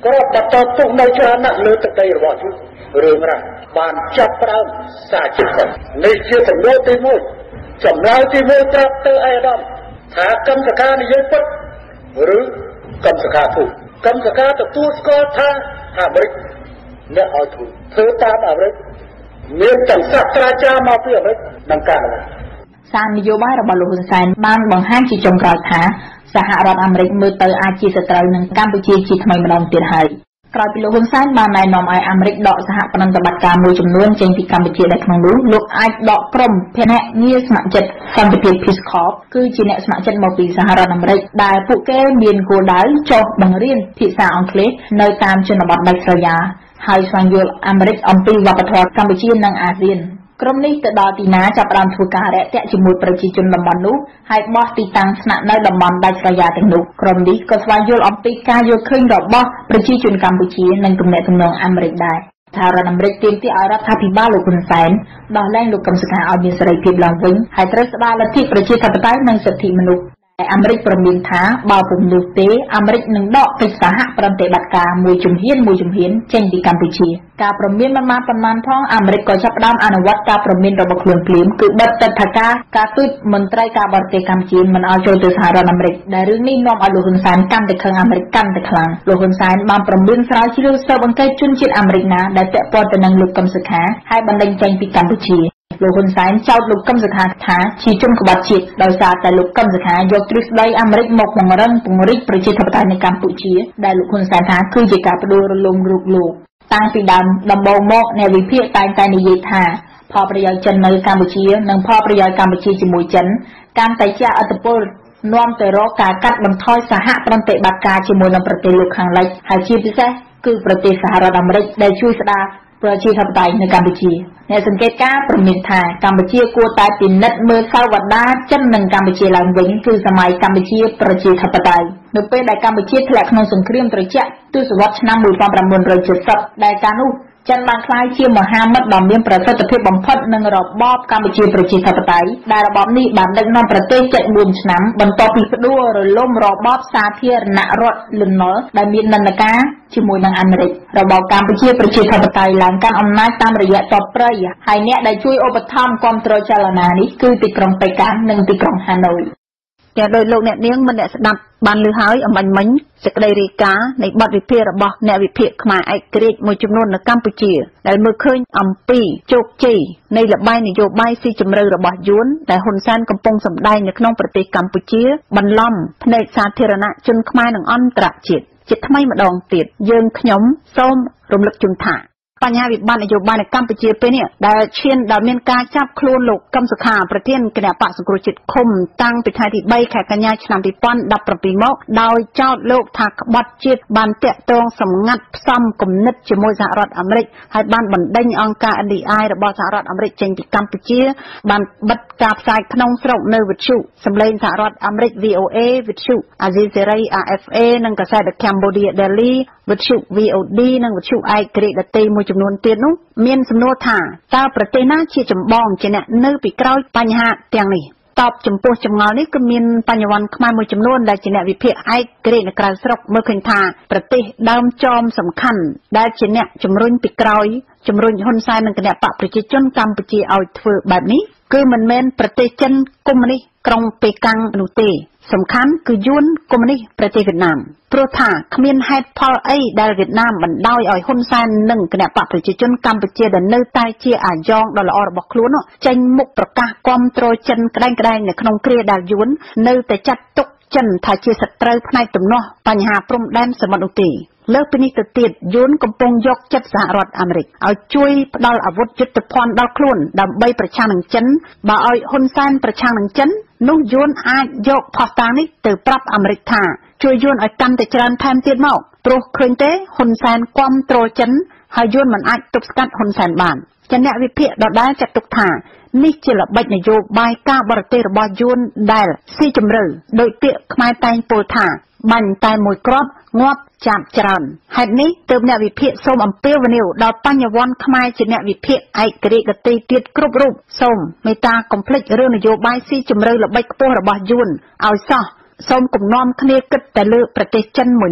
ក្របបន្តទុកនៅចរណៈលើទឹកដីរបស់យើងរឿងរ៉ាវបានចាប់ផ្ដើមសារជាតិនេះជាសំណួរទីមួយចម្លើយទីមួយប្រាប់ទៅអេដាមថាកម្មសខានិយាយពិតឬកម្មសខាធូរកម្មសខាទទួលស្គាល់ថាអាមេរិកអ្នកឲ្យធូរធ្វើតាមអាមេរិកមានទាំងសាស្ត្រាចារ្យមកពីអាមេរិកនឹងការ
សារនយោបាយរបស់លោកហ៊ុនសែនបានបង្ហាញជាចុងក្រោយថាសហរដ្ឋអាមេរិកមើលទៅអាចជាសត្រូវនឹងកម្ពុជាជាថ្មីម្ដងទៀតហើយក្រោយពីលោកហ៊ុនសែនបានណែនាំឲ្យអាមេរិកដកសហប្រតិបត្តិការមួយចំនួនចេញពីកម្ពុជាដែលក្នុងនោះលោកអាចដកក្រុមភ្នាក់ងារស្ម័គ្រចិត្តសន្តិភាព Peace Corps គឺជាអ្នកស្ម័គ្រចិត្តមកពីសហរដ្ឋអាមេរិកដែលពួកគេមានគោលដៅចុះបង្រៀនភាសាអង់គ្លេសនៅតាមជនបទដាច់ស្រយាលហើយស្វែងយល់អាមេរិកអំពីវប្បធម៌កម្ពុជានិងអាស៊ានក្រុមនេះទៅដល់ទីណាចាប់ផ្ដើមធ្វើការរាក់ទាក់ជាមួយប្រជាជនតំបន់នោះហើយបោះទីតាំងស្នាក់នៅតំបន់ដាច់ស្រយាលទាំងនោះក្រុមនេះក៏ស្វែងយល់អំពីការយល់ឃើញរបស់ប្រជាជនកម្ពុជានិងទំនាក់ទំនងអាមេរិកដែរសហរដ្ឋអាមេរិកទាមទារឲ្យរដ្ឋាភិបាលលោកហ៊ុនសែនដោះលែងលោកកឹមសុខាឲ្យមានសេរីភាពឡើងវិញហើយត្រូវស្ដារលទ្ធិប្រជាធិបតេយ្យនិងសិទ្ធិមនុស្សអាមេរិកព្រមានថាបើពុំនោះទេអាមេរិកនឹងដកកិច្ចសហប្រតិបត្តិការមួយជំហានមួយជំហានចេញពីកម្ពុជាការព្រមានមិនបានប៉ុន្មានផងអាមេរិកក៏ចាប់ផ្ដើមអនុវត្តការព្រមានរបស់ខ្លួនភ្លាមគឺបិទទឹកថាការការទូតមន្ត្រីការបរទេសកម្ពុជាមិនឲ្យចូលទៅសហរដ្ឋអាមេរិកដែលរឿងនេះនាំឲ្យលោកហ៊ុនសែនកាន់តែខឹងអាមេរិកកាន់តែខ្លាំងលោកហ៊ុនសែនបានព្រមានស្រាវជ្រាវស៊ើបអង្កេតជនជាតិអាមេរិកណាដែលពាក់ព័ន្ធទៅនឹងលោកកឹមសុខាហើយបណ្តេញចេញពីកម្ពុជាលោកហ៊ុនសែនចោទលោកកឹមសុខាថាជាជនក្បត់ជាតិដោយសារតែលោកកឹមសុខាយកទ្រឹស្ដីអាមេរិកមកបង្រឹងពង្រីកប្រជាធិបតេយ្យនៅកម្ពុជាដែលលោកហ៊ុនសែនថាគឺជាការផ្ដួលរលំរូបលោកតាំងពីដើមដំបូងមកអ្នកវិភាគតែងតែនិយាយថាផលប្រយោជន៍ចិននៅកម្ពុជានិងផលប្រយោជន៍កម្ពុជាជាមួយចិនកាន់តែជះឥទ្ធិពលនាំទៅរកការកាត់បន្ថយសហប្រតិបត្តិការជាមួយនឹងប្រទេសលោកខាងលិចហើយជាពិសេសគឺប្រទេសសហរដ្ឋអាមេរិកដែលជួយស្ដារប្រជាធិបតេយ្យនៅកម្ពុជាអ្នកសង្កេតការណ៍ព្រមានថាកម្ពុជាគួរតែពិនិត្យមើលសាវតាចិននិងកម្ពុជាឡើងវិញគឺសម័យកម្ពុជាប្រជាធិបតេយ្យនៅពេលដែលកម្ពុជាធ្លាក់ក្នុងសង្គ្រាមត្រជាក់ទសវត្សរ៍ឆ្នាំmột nghìn chín trăm七mươiដែលកាលនោះចិនបានក្លាយជាមហាមិត្តដ៏មានប្រសិទ្ធភាពបំផុតនឹងរបបកម្ពុជាប្រជាធិបតេយ្យដែលរបបនេះបានដឹកនាំប្រទេសជិតបួនឆ្នាំបន្ទាប់ពីផ្ដួលរលំរបបសាធារណរដ្ឋលន់នល់ដែលមាននិន្នាការជាមួយនឹងអាមេរិករបបកម្ពុជាប្រជាធិបតេយ្យឡើងកាន់អំណាចតាមរយៈទ័ពព្រៃហើយអ្នកដែលជួយឧបត្ថម្ភគាំទ្រចលនានេះគឺទីក្រុងប៉េកាំងនិងទីក្រុងហាណូយតែដោយលោកអ្នកនាងមិនអ្នកស្ដាប់បានលឺហើយអំបញ្ញមិញសេចក្តីរាយការណ៍នៃបទវិភាគរបស់អ្នកវិភាគខ្មែរឯករាជ្យមួយចំនួននៅកម្ពុជាដែលមើលឃើញអំពីជោគជ័យនៃល្បែងនយោបាយស៊ីជម្រៅរបស់យួនដែលហ៊ុនសែនកំពុងសម្ដែងនៅក្នុងប្រទេសកម្ពុជាបន្លំភ្នែកសាធារណជនខ្មែរនិងអន្តរជាតិជាថ្មីម្ដងទៀតយើងខ្ញុំសូមរំលឹកជូនថាបញ្ហាវិបត្តិនយោបាយនៅកម្ពុជាពេលនេះដែលឈានដល់មានការចាប់ខ្លួនលោកកឹមសុខាប្រធានគណៈបក្សសង្គ្រោះជាតិឃុំតាំងពីថ្ងៃទីបីខែកញ្ញាឆ្នាំពីរពាន់ដប់ប្រាំពីរមកដោយចោទលោកថាក្បត់ជាតិបានតាក់ទងសម្ងាត់ផ្សំគំនិតជាមួយសហរដ្ឋអាមេរិកហើយបានបណ្ដេញអង្គការ N D I របស់សហរដ្ឋអាមេរិកចេញពីកម្ពុជាបានបិទការផ្សាយក្នុងស្រុកនៅវិទ្យុសម្លេងសហរដ្ឋអាមេរិក V O A វិទ្យុអាស៊ីសេរី R F A និងកាសែត The Cambodia Daily វិទ្យុ V O D និងវិទ្យុឯករាជ្យដទៃមួយចំនួនទៀតនោះមានសំណួរថាតើប្រទេសណាជាចម្បងជាអ្នកនៅពីក្រោយបញ្ហាទាំងនេះតបចំពោះចម្ងល់នេះគឺមានបញ្ញវន្តខ្មែរមួយចំនួនដែលជាអ្នកវិភាគឯករាជ្យនៅក្រៅស្រុកមើលឃើញថាប្រទេសដើមចមសំខាន់ដែលជាអ្នកជំរុញពីក្រោយជំរុញហ៊ុនសែននិងគណៈបកប្រជាជនកម្ពុជាឲ្យធ្វើបែបនេះគឺមិនមែនប្រទេសចិនកុម្មុយនីសក្រុងប៉េកាំងនោះទេសំខាន់គឺយួនកុម្មុយនីសប្រទេសវៀតណាមព្រោះថាគ្មានហេតុផលអីដែលវៀតណាមបណ្ដោយឲ្យហ៊ុនសែននិងគណៈបកប្រជាជនកម្ពុជាដែលនៅតែជាអាយ៉ងដ៏ល្អរបស់ខ្លួននោះចេញមុខប្រកាសគាំទ្រចិនក្តែងក្តែងនៅក្នុងគ្រាដែលយួននៅតែចាត់ទុកចិនថាជាសត្រូវផ្នែកទំនាស់បញ្ហាព្រំដែនសមុទ្រនោះទេលើសពីនេះទៅទៀតយួនកំពុងយកចិត្តសហរដ្ឋអាមេរិកឲ្យជួយផ្ដល់អាវុធយុទ្ធភ័ណ្ឌដល់ខ្លួនដើម្បីប្រឆាំងនឹងចិនបើឲ្យហ៊ុនសែនប្រឆាំងនឹងចិននោះយួនអាចយកផុសតាងនេះទៅប្រាប់អាមេរិកថាជួយយួនឲ្យកាន់តែច្រើនថែមទៀតមកព្រោះឃើញទេហ៊ុនសែនគាំទ្រចិនហើយយួនមិនអាចទប់ស្កាត់ហ៊ុនសែនបានជាអ្នកវិភាគដដែលចាត់ទុកថានេះជាល្បិចនយោបាយការបរទេសរបស់យួនដែលស៊ីជម្រៅដោយពាក្យខ្មែរតែងពោលថាបាញ់តែមួយគ្រាប់ងាប់ចាប់ច្រើនហេតុនេះទើបអ្នកវិភាគសូមអំពាវនាវដល់បញ្ញវន្តខ្មែរជាអ្នកវិភាគឯករាជ្យដទៃទៀតគ្រប់រូបសូមមេត្តាកុំភ្លេចរឿងនយោបាយស៊ីជម្រៅល្បិចខ្ពស់របស់យួនឲ្យសោះសូមគំនាំគ្នាគិតតែលើប្រទេសចិនមួយនោះ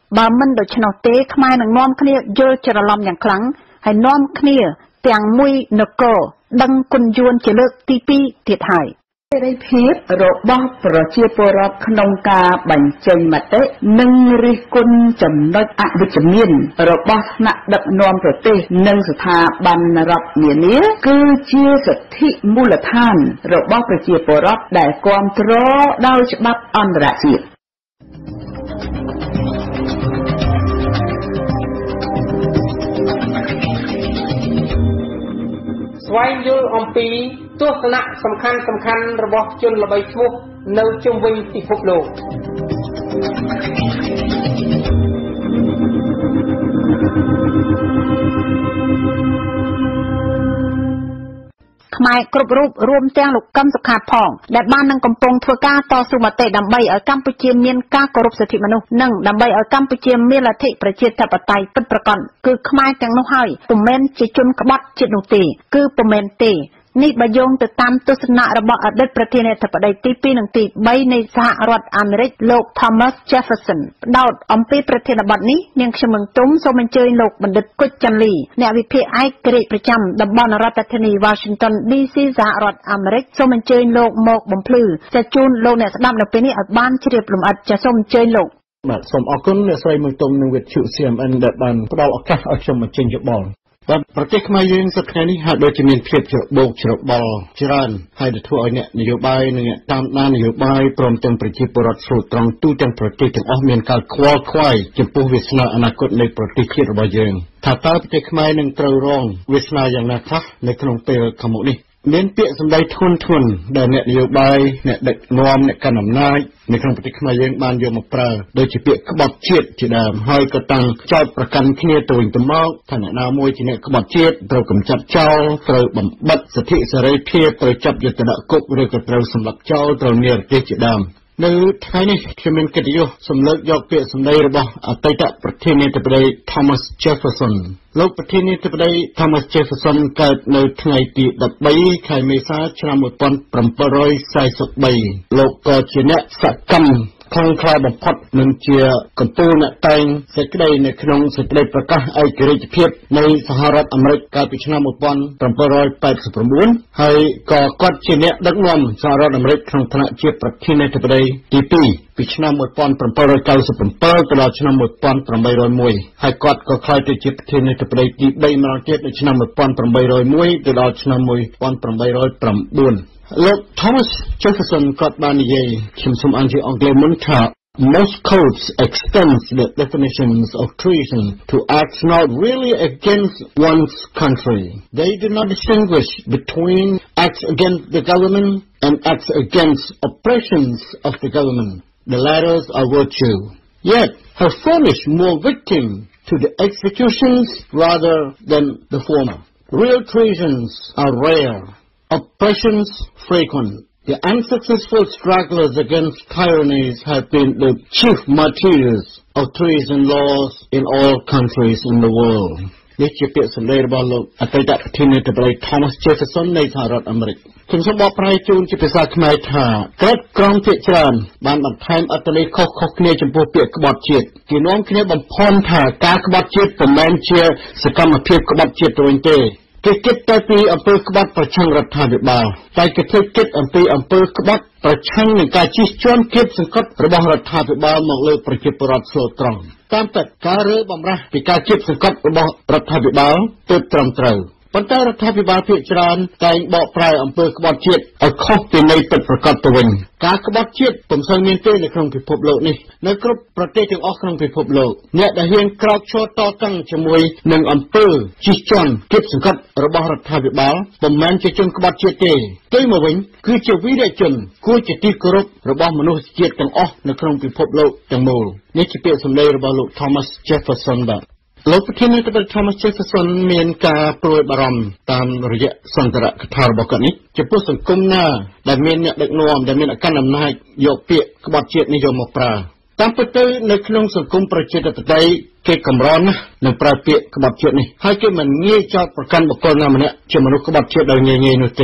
បើមិនដូច្នោះទេខ្មែរនឹងនាំគ្នាយល់ច្រឡំយ៉ាងខ្លាំងហើយនាំគ្នាទាំងមួយនគរដឹងគុណយួនជាលើកទីពីរទៀតហើយសេរីភាពរបស់ប្រជាពលរដ្ឋក្នុងការបញ្ចេញមតិនិងរិះគន់ចំណុចអវិជ្ជមានរបស់ថ្នាក់ដឹកនាំប្រទេសនិងស្ថាប័នរដ្ឋនានាគឺជាសិទ្ធិមូលដ្ឋានរបស់ប្រជាពលរដ្ឋដែលគាំទ្រដោយច្បាប់អន្តរជាតិ
ស្វែងយល់អំពីទស្សនៈសំខាន់សំខាន់របស់ជនល្បីឈ្មោះនៅជុំវិញពិភពលោកខ្មែរគ្រប់រូបរួមទាំងលោកកឹមសុខាផងដែលបាននឹងកំពុងធ្វើការតស៊ូមតិដើម្បីឲ្យកម្ពុជាមានការគោរពសិទ្ធិមនុស្សនិងដើម្បីឲ្យកម្ពុជាមានលទ្ធិប្រជាធិបតេយ្យពិតប្រាកដគឺខ្មែរទាំងនោះហើយពុំមែនជាជនក្បត់ជាតិនោះទេគឺពុំមែនទេនេះបើយោងទៅតាមទស្សនៈរបស់អតីតប្រធានាធិបតីទីពីរនិងទីបីនៃសហរដ្ឋអាមេរិកលោក Thomas Jefferson ផ្ដោតអំពីប្រធានបទនេះនាងខ្ញុំនឹងទុំសូមអញ្ជើញលោកបណ្ឌិតគុជចាន់លីអ្នកវិភាគឯករាជ្យប្រចាំតំបន់រដ្ឋធានី Washington ឌី ស៊ី សហរដ្ឋអាមេរិកសូមអញ្ជើញលោកមកបំភ្លឺចាជូនលោកអ្នកស្ដាប់នៅពេលនេះឲ្យបានជ្រាបលម្អិតចាសូមអញ្ជើញលោក
បាទសូមអរគុណអ្នកស្រីមួយទុំនឹងវិទ្យុ សៀ អេម អិន ដែលបានផ្ដល់ឱកាសឲ្យខ្ញុំបញ្ចេញយោបល់បាទប្រទេសខ្មែរយើងសប្តាហ៍នេះហាក់ដូចជាមានភាពច្របូកច្របល់ច្រើនហើយដែលធ្វើឲ្យអ្នកនយោបាយនិងអ្នកតាមដាននយោបាយព្រមទាំងប្រជាពលរដ្ឋស្រុកត្រង់ទូទាំងប្រទេសទាំងអស់មានការខ្វល់ខ្វាយចំពោះវាសនាអនាគតនៃប្រទេសជាតិរបស់យើងថាតើប្រទេសខ្មែរនឹងត្រូវរងវាសនាយ៉ាងណាខ្លះនៅក្នុងពេលខាងមុខនេះមានពាក្យសម្ដីធ្ងន់ធ្ងរដែលអ្នកនយោបាយអ្នកដឹកនាំអ្នកកាន់អំណាចនៅក្នុងប្រទេសខ្មែរយើងបានយកមកប្រើដូចជាពាក្យក្បត់ជាតិជាដើមហើយក៏តាំងចោទប្រកាន់គ្នាទៅវិញទៅមកថាអ្នកណាមួយជាអ្នកក្បត់ជាតិត្រូវកម្ចាត់ចោលត្រូវបំបិទសិទ្ធិសេរីភាពត្រូវចាប់យកទៅដាក់គុកឬក៏ត្រូវសម្លាប់ចោលត្រូវនិរទេសជាដើមនៅថ្ងៃនេះខ្ញុំមានកិត្តិយសសម្លឹកយកពាក្យសម្ដីរបស់អតីតប្រធានាធិបតី Thomas Jefferson លោកប្រធានាធិបតី Thomas Jefferson កើតនៅថ្ងៃទីដប់បីខែមេសាឆ្នាំmột nghìn bảy trăm bốn mươi baលោកក៏ជាអ្នកសកម្មខ្លាំងក្លាបំផុតនិងជាកំពូលអ្នកតែងសេចក្តីនៅក្នុងសេចក្តីប្រកាសឯករាជ្យភាពនៃសហរដ្ឋអាមេរិកកាលពីឆ្នាំmột nghìn bảy trăm tám mươi chínហើយក៏គាត់ជាអ្នកដឹកនាំសហរដ្ឋអាមេរិកក្នុងឋានៈជាប្រធានាធិបតីទីពីរពីឆ្នាំmột nghìn bảy trăm chín mươi bảyទៅដល់ឆ្នាំmột nghìn tám trăm mộtហើយគាត់ក៏ក្លាយទៅជាប្រធានាធិបតីទីបីម្ដងទៀតនៅឆ្នាំmột nghìn tám trăm mộtទៅដល់ឆ្នាំmột nghìn tám trăm chínលោក Thomas Jefferson គាត់បាននិយាយខ្ញុំសូមអានជាអង់គ្លេសមុនថា Most codes extend the definitions of treason to acts not really against one's country. They do not distinguish between acts against the government and acts against oppressions of the government. The latter are virtue. Yet have furnished more victims to the executions rather than the former. Real treasons are rare. Oppressions frequent. The unsuccessful strugglers against tyrannies have been the chief martyrs of treason laws in all countries in the world. នេះជាពាក្យសម្ដីរបស់លោកអតីតប្រធានាធិបតី Thomas Jefferson នៃសហរដ្ឋអាមេរិកខ្ញុំសូមបកប្រែជូនជាភាសាខ្មែរថាក្រិតក្រមភាគច្រើនបានបន្ថែមអត្ថន័យខុសៗគ្នាចំពោះពាក្យក្បត់ជាតិគេនាំគ្នាបំផន់ថាការក្បត់ជាតិមិនមែនជាសកម្មភាពក្បត់ជាតិទៅវិញទេគេគិតតែពីអំពើក្បត់ប្រឆាំងរដ្ឋាភិបាលតែគេធ្វើគិតអំពីអំពើក្បត់ប្រឆាំងនឹងការជិះជាន់គៀបសង្កត់របស់រដ្ឋាភិបាលមកលើប្រជាពលរដ្ឋស្លូតត្រង់តាមពិតការរើបំរាស់ពីការគៀបសង្កត់របស់រដ្ឋាភិបាលទើបត្រឹមត្រូវប៉ុន្តែរដ្ឋាភិបាលភាគច្រើនតែងបកប្រែអំពើក្បត់ជាតិឲ្យខុសពីន័យពិតប្រាកដទៅវិញការក្បត់ជាតិពុំសូវមានទេនៅក្នុងពិភពលោកនេះនៅគ្រប់ប្រទេសទាំងអស់ក្នុងពិភពលោកអ្នកដែលហ៊ានក្រោកឈរតតាំងជាមួយនឹងអំពើជិះជាន់គៀបសង្កត់របស់រដ្ឋាភិបាលពុំមែនជាជនក្បត់ជាតិទេទៅមកវិញគឺជាវីរជនគួរជាទីគោរពរបស់មនុស្សជាតិទាំងអស់នៅក្នុងពិភពលោកទាំងមូលនេះជាពាក្យសម្ដីរបស់លោក Thomas Jefferson បាទលោកប្រធានាធិបតី Thomas Jefferson មានការព្រួយបារម្ភតាមរយៈសន្ទរកថារបស់គាត់នេះចំពោះសង្គមណាដែលមានអ្នកដឹកនាំដែលមានអកាន់អំណាចយកពាក្យក្បត់ជាតិនេះយកមកប្រើតាមពិតទៅនៅក្នុងសង្គមប្រជាធិបតេយ្យគេកម្រណាស់នឹងប្រើពាក្យក្បត់ជាតិនេះហើយគេមិនងាយចោទប្រកាន់បុគ្គលណាម្នាក់ជាមនុស្សក្បត់ជាតិដោយងាយៗនោះទេ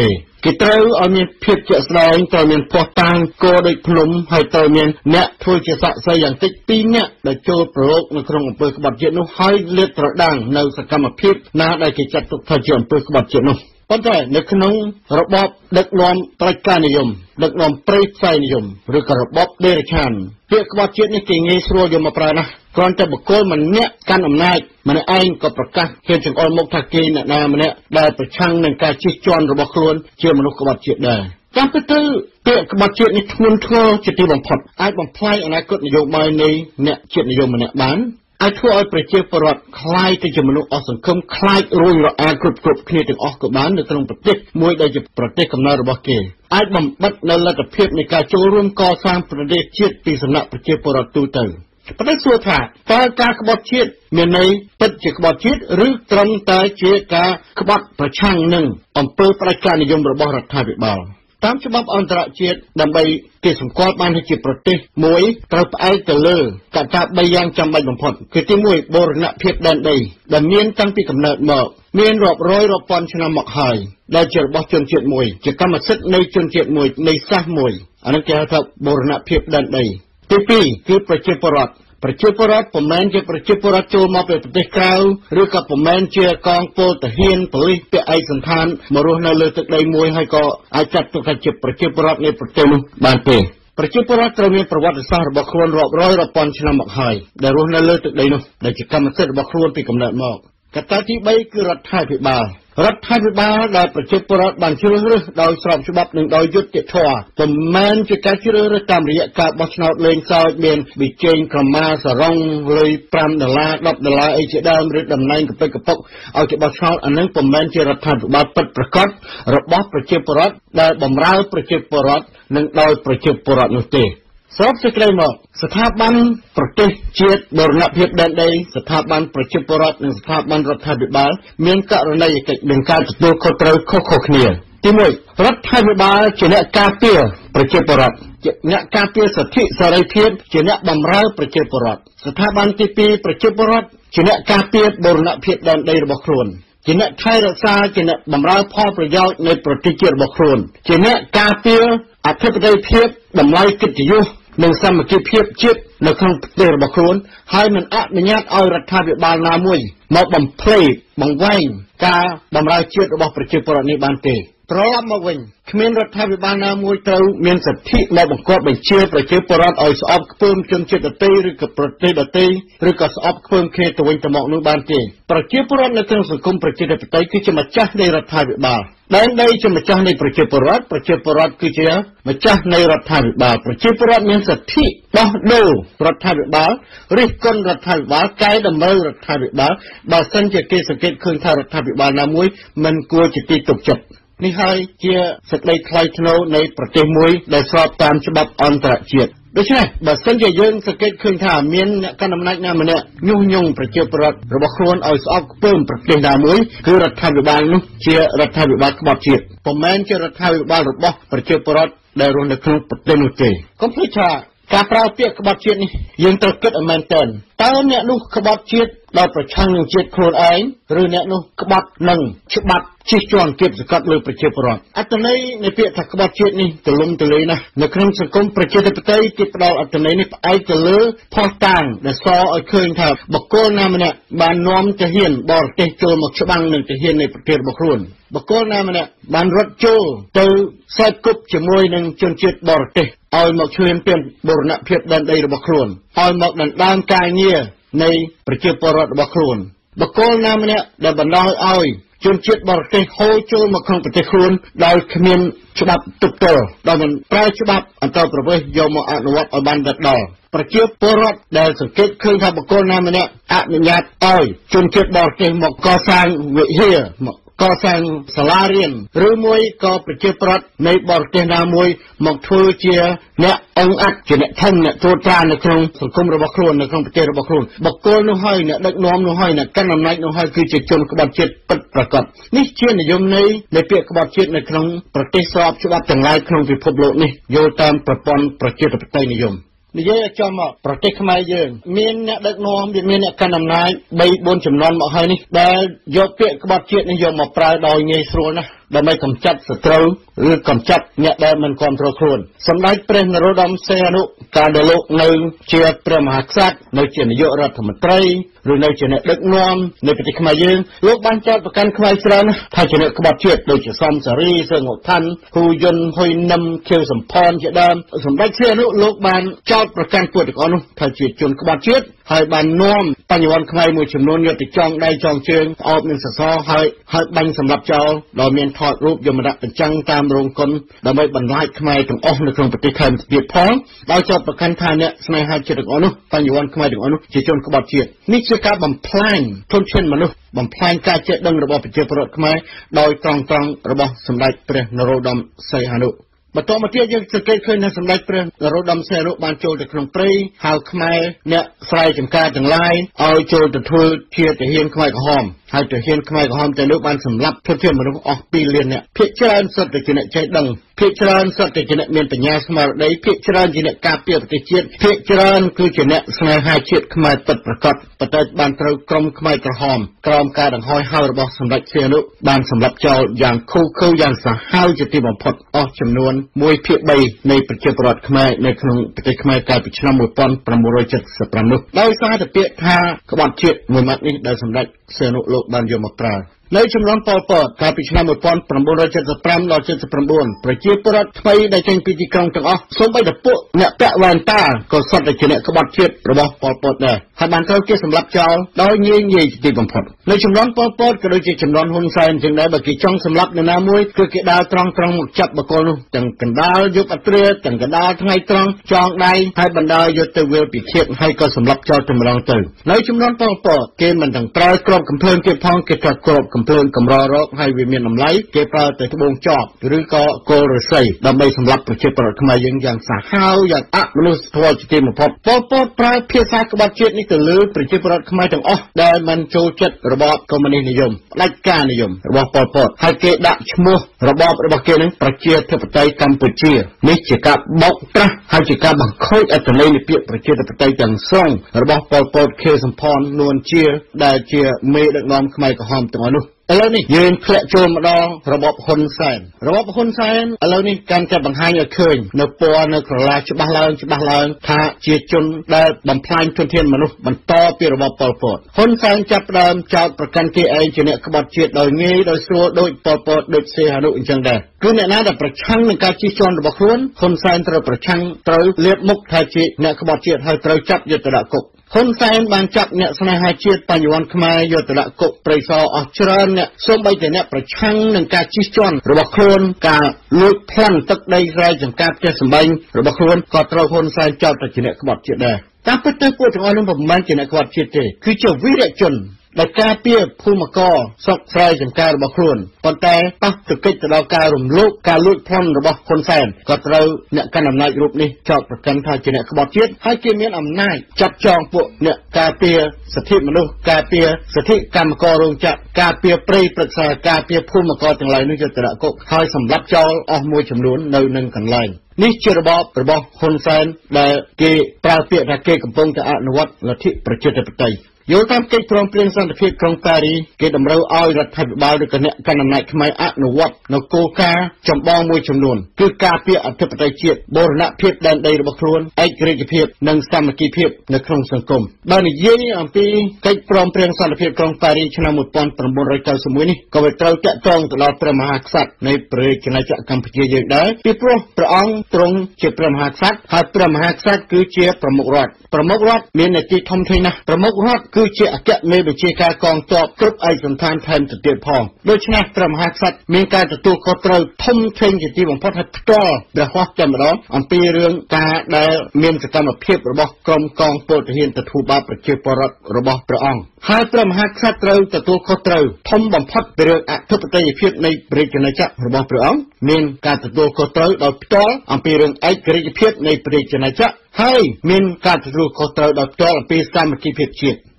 គេត្រូវឲ្យមានភាពជាក់ស្ដែងត្រូវមានភ័ស្តុតាងគោលដូចភ្នំហើយត្រូវមានអ្នកធ្វើជាសាក្សីយ៉ាងតិចពីរនាក់ដែលចូលប្រឡូកនៅក្នុងអំពើក្បត់ជាតិនោះហើយលាតត្រដាងនៅសកម្មភាពណាដែលគេចាត់ទុកថាជាអំពើក្បត់ជាតិនោះប៉ុន្តែនៅក្នុងរបបដឹកនាំប្រជាការនិយមដឹកនាំប្រៃផ្សៃនិយមឬក៏របបដេរឆានពាក្យក្បត់ជាតិនេះគេងាយស្រួលយកមកប្រើណាស់គ្រាន់តែបុគ្គលម្នាក់កាន់អំណាចម្នាក់ឯងក៏ប្រកាសហ៊ានចង្អុលមុខថាគេអ្នកណាម្នាក់ដែលប្រឆាំងនឹងការជិះជាន់របស់ខ្លួនជាមនុស្សក្បត់ជាតិដែរតាមពិតទៅពាក្យក្បត់ជាតិនេះធ្ងន់ធ្ងរជាទីបំផុតអាចបំផ្លាញអនាគតនយោបាយនៃអ្នកជាតិនិយមម្នាក់បានអាចធ្វើឲ្យប្រជាពលរដ្ឋខ្លាយទៅជាមនុស្សអស់សង្ឃឹមខ្លាចរួញរអាគ្រប់គ្រប់គ្នាទាំងអស់ក៏បាននៅក្នុងប្រទេសមួយដែលជាប្រទេសកំណើតរបស់គេអាចបំបិទនៅលទ្ធភាពនៃការចូលរួមកសាងប្រទេសជាតិពីសំណាក់ប្រជាពលរដ្ឋទូទៅប៉ុន្តែសួរថាតើការក្បត់ជាតិមានន័យពិតជាក្បត់ជាតិឬត្រឹមតែជាការក្បត់ប្រឆាំងនឹងអំពើប្រជាការនិយមរបស់រដ្ឋាភិបាលតាមច្បាប់អន្តរជាតិដើម្បីគេសម្គាល់បានថាជាប្រទេសមួយត្រូវផ្អែកទៅលើកត្តាបីយ៉ាងចាំបាច់បំផុតគឺទីមួយបូរណភាពដែនដីដែលមានតាំងពីកំណើតមកមានរាប់រយរាប់ពាន់ឆ្នាំមកហើយដែលជារបស់ជនជាតិមួយជាកម្មសិទ្ធិនៃជនជាតិមួយនៃសាសមួយអានេះគេហៅថាបូរណភាពដែនដីទីពីរគឺប្រជាពលរដ្ឋប្រជាពលរដ្ឋពុំមែនជាប្រជាពលរដ្ឋចូលមកពីប្រទេសក្រៅឬក៏ពុំមែនជាកងពលទាហានប៉ូលីសពាក់ឯកសណ្ឋានមករស់នៅលើទឹកដីមួយហើយក៏អាចចាត់ទុកថាជាប្រជាពលរដ្ឋនៃប្រទេសនោះបានទេប្រជាពលរដ្ឋត្រូវមានប្រវត្តិសាស្ត្ររបស់ខ្លួនរាប់រយរាប់ពាន់ឆ្នាំមកហើយដែលរស់នៅលើទឹកដីនោះដែលជាកម្មសិទ្ធិរបស់ខ្លួនពីកំណើតមកកត្តាទីបីគឺរដ្ឋាភិបាលរដ្ឋាភិបាលដែលប្រជាពលរដ្ឋបានជ្រើសរើសដោយស្របច្បាប់និងដោយយុត្តិធម៌ពុំមែនជាការជ្រើសរើសតាមរយៈការបោះឆ្នោតលេងសើចមានប៊ីចេងក្រមាសរងលុយប្រាំដុល្លារដប់ដុល្លារអីជាដើមឬតំណែងកពិតកពុកឲ្យគេបោះឆ្នោតអានឹងពុំមែនជារដ្ឋាភិបាលពិតប្រាកដរបស់ប្រជាពលរដ្ឋដែលបម្រើប្រជាពលរដ្ឋនិងដោយប្រជាពលរដ្ឋនោះទេសរុបសេចក្តីមកស្ថាប័នប្រទេសជាតិបូរណភាពដែនដីស្ថាប័នប្រជាពលរដ្ឋនិងស្ថាប័នរដ្ឋាភិបាលមានករណីយកិច្ចនឹងការទទួលខុសត្រូវខុសៗគ្នាទីមួយរដ្ឋាភិបាលជាអ្នកការពារប្រជាពលរដ្ឋជាអ្នកការពារសិទ្ធិសេរីភាពជាអ្នកបម្រើប្រជាពលរដ្ឋស្ថាប័នទីពីរប្រជាពលរដ្ឋជាអ្នកការពារបូរណភាពដែនដីរបស់ខ្លួនជាអ្នកថែរក្សាជាអ្នកបម្រើផលប្រយោជន៍នៃប្រទេសជាតិរបស់ខ្លួនជាអ្នកការពារអធិបតេយ្យភាពតម្លៃកិត្តិយសនិងសាមគ្គីភាពជាតិនៅក្នុងប្រទេសរបស់ខ្លួនហើយមិនអនុញ្ញាតឲ្យរដ្ឋាភិបាលណាមួយមកបំភ្លៃបង្វែងការបម្រើជាតិរបស់ប្រជាពលរដ្ឋនេះបានទេត្រឡប់មកវិញគ្មានរដ្ឋាភិបាលណាមួយត្រូវមានសិទ្ធិមកបង្គាប់បញ្ជាប្រជាពលរដ្ឋឲ្យស្អប់ខ្ពើមជនជាតិដទៃឬក៏ប្រទេសដទៃឬក៏ស្អប់ខ្ពើមគ្នាទៅវិញទៅមកនោះបានទេប្រជាពលរដ្ឋនៅក្នុងសង្គមប្រជាធិបតេយ្យគឺជាម្ចាស់នៃរដ្ឋាភិបាលដែនដីជាម្ចាស់នៃប្រជាពលរដ្ឋប្រជាពលរដ្ឋគឺជាម្ចាស់នៃរដ្ឋាភិបាលប្រជាពលរដ្ឋមានសិទ្ធិដោះដូររដ្ឋាភិបាលរិះគន់រដ្ឋាភិបាលកែតម្រូវរដ្ឋាភិបាលបើសិនជាគេសង្កេតឃើញថារដ្ឋាភិបាលណាមួយមិនគួរជាទីទុកចិត្តនេះហើយជាសេចក្តីថ្លៃថ្នូរនៃប្រទេសមួយដែលស្របតាមច្បាប់អន្តរជាតិដូច្នេះបើសិនជាយើងសង្កេតឃើញថាមានអ្នកកាន់អំណាចណាម្នាក់ញុះញង់ប្រជាពលរដ្ឋរបស់ខ្លួនឲ្យស្អប់ខ្ពើមប្រទេសណាមួយគឺរដ្ឋាភិបាលនោះជារដ្ឋាភិបាលក្បត់ជាតិពុំមែនជារដ្ឋាភិបាលរបស់ប្រជាពលរដ្ឋដែលរស់នៅក្នុងប្រទេសនោះទេកុំភ្លេចថាការប្រើពាក្យក្បត់ជាតិនេះយើងត្រូវគិតឲ្យមែនទែនតើអ្នកនោះក្បត់ជាតិដោយប្រឆាំងនឹងជាតិខ្លួនឯងឬអ្នកនោះក្បត់នឹងច្បាប់ជិះជាន់គៀបសង្កត់លើប្រជាពលរដ្ឋអត្ថន័យនៃពាក្យថាក្បត់ជាតិនេះទូលំទូលាយណាស់នៅក្នុងសង្គមប្រជាធិបតេយ្យគេផ្ដល់អត្ថន័យនេះផ្អែកទៅលើភស្តុតាងដែលសរឲ្យឃើញថាបុគ្គលណាម្នាក់បាននាំទាហានបរទេសចូលមកច្បាំងនឹងទាហាននៃប្រទេសរបស់ខ្លួនបុគ្គលណាម្នាក់បានរត់ចូលទៅសែកគប់ជាមួយនឹងជនជាតិបរទេសឲ្យមកឈ្លានពានបូរណភាពដែនដីរបស់ខ្លួនឲ្យមកដណ្ដើមការងារនៃប្រជាពលរដ្ឋរបស់ខ្លួនបុគ្គលណាម្នាក់ដែលបណ្ដោយឲ្យជនជាតិបរទេសហូរចូលមកក្នុងប្រទេសខ្លួនដោយគ្មានច្បាប់ទប់ទល់ដោយមិនប្រើច្បាប់អន្តរប្រវេសន៍យកមកអនុវត្តឲ្យបានដិតដល់ប្រជាពលរដ្ឋដែលសង្កេតឃើញថាបុគ្គលណាម្នាក់អនុញ្ញាតឲ្យជនជាតិបរទេសមកកសាងវិហារមកកសាងសាលារៀនឬមួយក៏ប្រជាប្រដ្ឋនៃបរទេសណាមួយមកធ្វើជាអ្នកអង្គអត្តជាអ្នកធំអ្នកត្រួតត្រានៅក្នុងសង្គមរបស់ខ្លួននៅក្នុងប្រទេសរបស់ខ្លួនបុគ្គលនោះហើយអ្នកដឹកនាំនោះហើយអ្នកកាន់អំណាចនោះហើយគឺជាជនក្បត់ជាតិពិតប្រាកដនេះជានិយមន័យនៃពាក្យក្បត់ជាតិនៅក្នុងប្រទេសស្របច្បាប់ទាំងឡាយក្នុងពិភពលោកនេះយល់តាមប្រព័ន្ធប្រជាធិបតេយ្យនិយមនិយាយឲ្យចំមកប្រទេសខ្មែរយើងមានអ្នកដឹកនាំវាមានអ្នកកាន់អំណាច 3 4 ចំនួនមកហើយនេះដែលយកពាក្យក្បត់ជាតិនេះយកមកប្រើដោយងាយស្រួលណាស់ដើម្បីកម្ចាត់សត្រូវឬកម្ចាត់អ្នកដែលមិនគ្រប់គ្រងខ្លួនសម្ដេចព្រះនរោត្តមសីហនុកាលដែលលោកនៅជាព្រះមហាក្សត្រនៅជានាយករដ្ឋមន្ត្រីឬនៅជាអ្នកដឹកនាំនៅប្រទេសខ្មែរយើងលោកបានចោទប្រកាន់ខ្មែរច្រើនថាជាអ្នកក្បត់ជាតិដូចជាសំសារីសើងឋានហ៊ូយុនហ៊ុយនឹមខៀវសំផនជាដើមសម្ដេចសីហនុលោកបានចោទប្រកាន់ពួកទាំងអស់នោះថាជាជនក្បត់ជាតិហើយបាននាំបញ្ញវន្តខ្មែរមួយចំនួនយកទៅចងដៃចងជើងអោបនឹងសសរហើយហើយបាញ់សម្លាប់ចោលដោយមានថតរូបយមដាក់បញ្ចាំងតាមរោងកុនដើម្បីបន្លាចខ្មែរទាំងអស់នៅក្នុងប្រទេសថៃទៀតផងដោយចោទប្រកាន់ថាអ្នកស្នេហាជាតិទាំងអស់នោះបញ្ញវន្តខ្មែរទាំងអស់នោះជាជនក្បត់ជាតិនេះជាការបំផ្លាញធនធានមនុស្សបំផ្លាញការចេះដឹងរបស់ប្រជាពលរដ្ឋខ្មែរដោយត្រង់ត្រង់របស់សម្ដេចព្រះនរោត្តមសីហនុបន្តមកទៀតយើងសង្កេតឃើញថាសម្ដេចព្រះនរោត្តមសីហនុបានចូលទៅក្នុងព្រៃហៅខ្មែរអ្នកស្រែចម្ការទាំងឡាយឲ្យចូលទៅធ្វើជាទាហានខ្មែរក្រហមហើយទាហានខ្មែរក្រហមទាំងនោះបានសម្លាប់ធនធានមនុស្សអស់ពីរលាននាក់ភាគច្រើនសុទ្ធតែជាអ្នកចេះដឹងភាគច្រើនសុទ្ធតែជាអ្នកមានបញ្ញាស្មារតីភាគច្រើនជាអ្នកការពារប្រទេសជាតិភាគច្រើនគឺជាអ្នកស្នេហាជាតិខ្មែរពិតប្រាកដប៉ុន្តែបានត្រូវក្រុមខ្មែរក្រហមក្រោមការដង្ហោយហៅរបស់សម្ដេចសីហនុបានសម្លាប់ចោលយ៉ាងឃោរឃៅយ៉ាងសាហាវជាទីបំផុតអស់ចំនួនមួយភាគបីនៃប្រជាពលរដ្ឋខ្មែរនៅក្នុងប្រទេសខ្មែរកាលពីឆ្នាំmột nghìn chín trăm bảy mươi lămនោះដោយសារតែពាក្យថាក្បត់ជាតិមួយម៉ាត់នេះដែលសម្ដេចសីហនុលោកបានយកមកប្រើនៅចំនួនប៉ុលពតកាលពីឆ្នាំmột nghìn chín trăm bảy mươi lămដល់79ប្រជាពលរដ្ឋថ្មីដែលចេញពីទីក្រុងទាំងអស់សូម្បីតែពួកអ្នកពាក់វ៉ែនតាក៏សុទ្ធតែជាអ្នកក្បត់ជាតិរបស់ប៉ុលពតដែរហើយបានត្រូវគេសម្លាប់ចោលដោយងាយងាយទីបំផុតនៅចំនួនប៉ុលពតក៏ដូចជាចំនួនហ៊ុនសែនចឹងដែរបើគេចង់សម្លាប់នរណាមួយគឺគេដើរត្រង់ត្រង់មកចាប់បកគលនោះទាំងកណ្ដាលយកអត្រាទាំងកណ្ដាលថ្ងៃត្រង់ចងដៃហើយបណ្ដាលយកទៅវាលពិឃាតហើយក៏សម្លាប់ចោលតែម្ដងទៅនៅចំនួនប៉ុលពតគេមិនទាំងប្រើក្របកំភ្លើងគេផងគេថាក្របកំភ្លើងកម្ររកហើយវាមានតម្លៃគេប្រើតែត្បូងចបឬក៏គល់ឫស្សីដើម្បីសម្លាប់ប្រជាពលរដ្ឋខ្មែរយើងយ៉ាងសាហាវយ៉ាងអមនុស្សធម៌ជាទីបំផុតប៉ុលពតប្រើភាសាក្បត់ជាតិនេះទៅលើប្រជាពលរដ្ឋខ្មែរទាំងអស់ដែលមិនចូលចិត្តរបបកុម្មុយនីសនិយមផ្ដាច់ការនិយមរបស់ប៉ុលពតហើយគេដាក់ឈ្មោះរបបរបស់គេនឹងប្រជាធិបតេយ្យកម្ពុជានេះជាការបោកប្រាស់ហើយជាការបង្ខូចអត្ថន័យនៃពាក្យប្រជាធិបតេយ្យទាំងស្រុងរបស់ប៉ុលពតខៀវសំផននួនជាដែលជាមេដឹកនាំខ្មែរក្រហមទាំងអស់នោះឥឡូវនេះយើងធ្លាក់ចូលម្ដងរបបហ៊ុនសែនរបបហ៊ុនសែនឥឡូវនេះកាន់តែបង្ហាញឲ្យឃើញនៅពណ៌នៅក្រឡាច្បាស់ឡើងច្បាស់ឡើងថាជាជនដែលបំផ្លាញធនធានមនុស្សបន្តពីរបបប៉ុលពតហ៊ុនសែនចាប់ផ្ដើមចោទប្រកាន់គេឯងជាអ្នកក្បត់ជាតិដោយងាយដោយស្រួលដូចប៉ុលពតដូចសីហនុអញ្ចឹងដែរគឺអ្នកណាដែលប្រឆាំងនឹងការជិះជាន់របស់ខ្លួនហ៊ុនសែនត្រូវប្រឆាំងត្រូវលាបមុខថាជាអ្នកក្បត់ជាតិហើយត្រូវចាប់យកទៅដាក់គុកហ៊ុនសែនបានចាប់អ្នកស្នេហាជាតិបញ្ញវន្តខ្មែរយកទៅដាក់គុកព្រៃសរអស់ច្រើនអ្នកសូម្បីតែអ្នកប្រឆាំងនឹងការជិះជាន់របស់ខ្លួនការលួចប្លន់ទឹកដីស្រែចម្ការផ្ទះសម្បែងរបស់ខ្លួនក៏ត្រូវហ៊ុនសែនចោទថាជាអ្នកក្បត់ជាតិដែរតាមពិតទៅពួកទាំងអស់នោះមិនមែនជាអ្នកក្បត់ជាតិទេគឺជាវីរជនដែលការពារភូមិករស្រុកស្រែចម្ការរបស់ខ្លួនប៉ុន្តែប៉ះទង្គិចទៅដល់ការរំលោភការលួចប្លន់របស់ហ៊ុនសែនក៏ត្រូវអ្នកកាន់អំណាចរូបនេះចោទប្រកាន់ថាជាអ្នកក្បត់ជាតិហើយគេមានអំណាចចាត់ចងពួកអ្នកការពារសិទ្ធិមនុស្សការពារសិទ្ធិកម្មកររោងចក្រការពារព្រៃព្រឹក្សាការពារភូមិករទាំងឡាយនេះយកទៅដាក់គុកហើយសម្លាប់ចោលអស់មួយចំនួននៅនឹងកន្លែងនេះជារបបរបស់ហ៊ុនសែនដែលគេប្រើពាក្យថាគេកំពុងតែអនុវត្តលទ្ធិប្រជាធិបតេយ្យយោងតាមកិច្ចព្រមព្រៀងសន្តិភាពក្រុងប៉ារីសគេតម្រូវឲ្យរដ្ឋាភិបាលឬគណៈកណ្ដាលអំណាចខ្មែរអនុវត្តនូវគោលការណ៍ចម្បងមួយចំនួនគឺការពារអធិបតេយ្យជាតិបូរណភាពដែនដីរបស់ខ្លួនឯករាជ្យភាពនិងសាមគ្គីភាពនៅក្នុងសង្គមបើនិយាយអំពីកិច្ចព្រមព្រៀងសន្តិភាពក្រុងប៉ារីសឆ្នាំmột nghìn chín trăm chín mươi mốtនេះក៏វាត្រូវតាក់ទងទៅដល់ព្រះមហាក្សត្រនៃព្រះរាជាណាចក្រកម្ពុជាយើងដែរពីព្រោះព្រះអង្គទ្រង់ជាព្រះមហាក្សត្រហើយព្រះមហាក្សត្រគឺជាប្រមុខរដ្ឋប្រមុខរដ្ឋមាននាទីធំធេងណាស់ប្រមុខរដ្ឋគឺជាអគ្គមេបញ្ជាការកងទ័ពគ្រប់ឯកសណ្ឋានថែមទៅទៀតផងដូច្នេះព្រះមហាក្សត្រមានការទទួលខុសត្រូវធំធេងជាទីបំផុតហើយផ្ទាល់ព្រះហស្ថតែម្ដងអំពីរឿងការដែលមានសកម្មភាពរបស់ក្រុមកងពលទាហានទទួលបាបប្រជាពលរដ្ឋរបស់ព្រះអង្គហើយព្រះមហាក្សត្រត្រូវទទួលខុសត្រូវធំបំផុតពីរឿងអធិបតេយ្យភាពនៃព្រះរាជាណាចក្ររបស់ព្រះអង្គមានការទទួលខុសត្រូវដោយផ្ទាល់អំពីរឿងឯករាជ្យភាពនៃព្រះរាជាណាចក្រហើយមានការទទួលខុសត្រូវដោយផ្ទាល់អំពីសាមគ្គីភាពជាតិ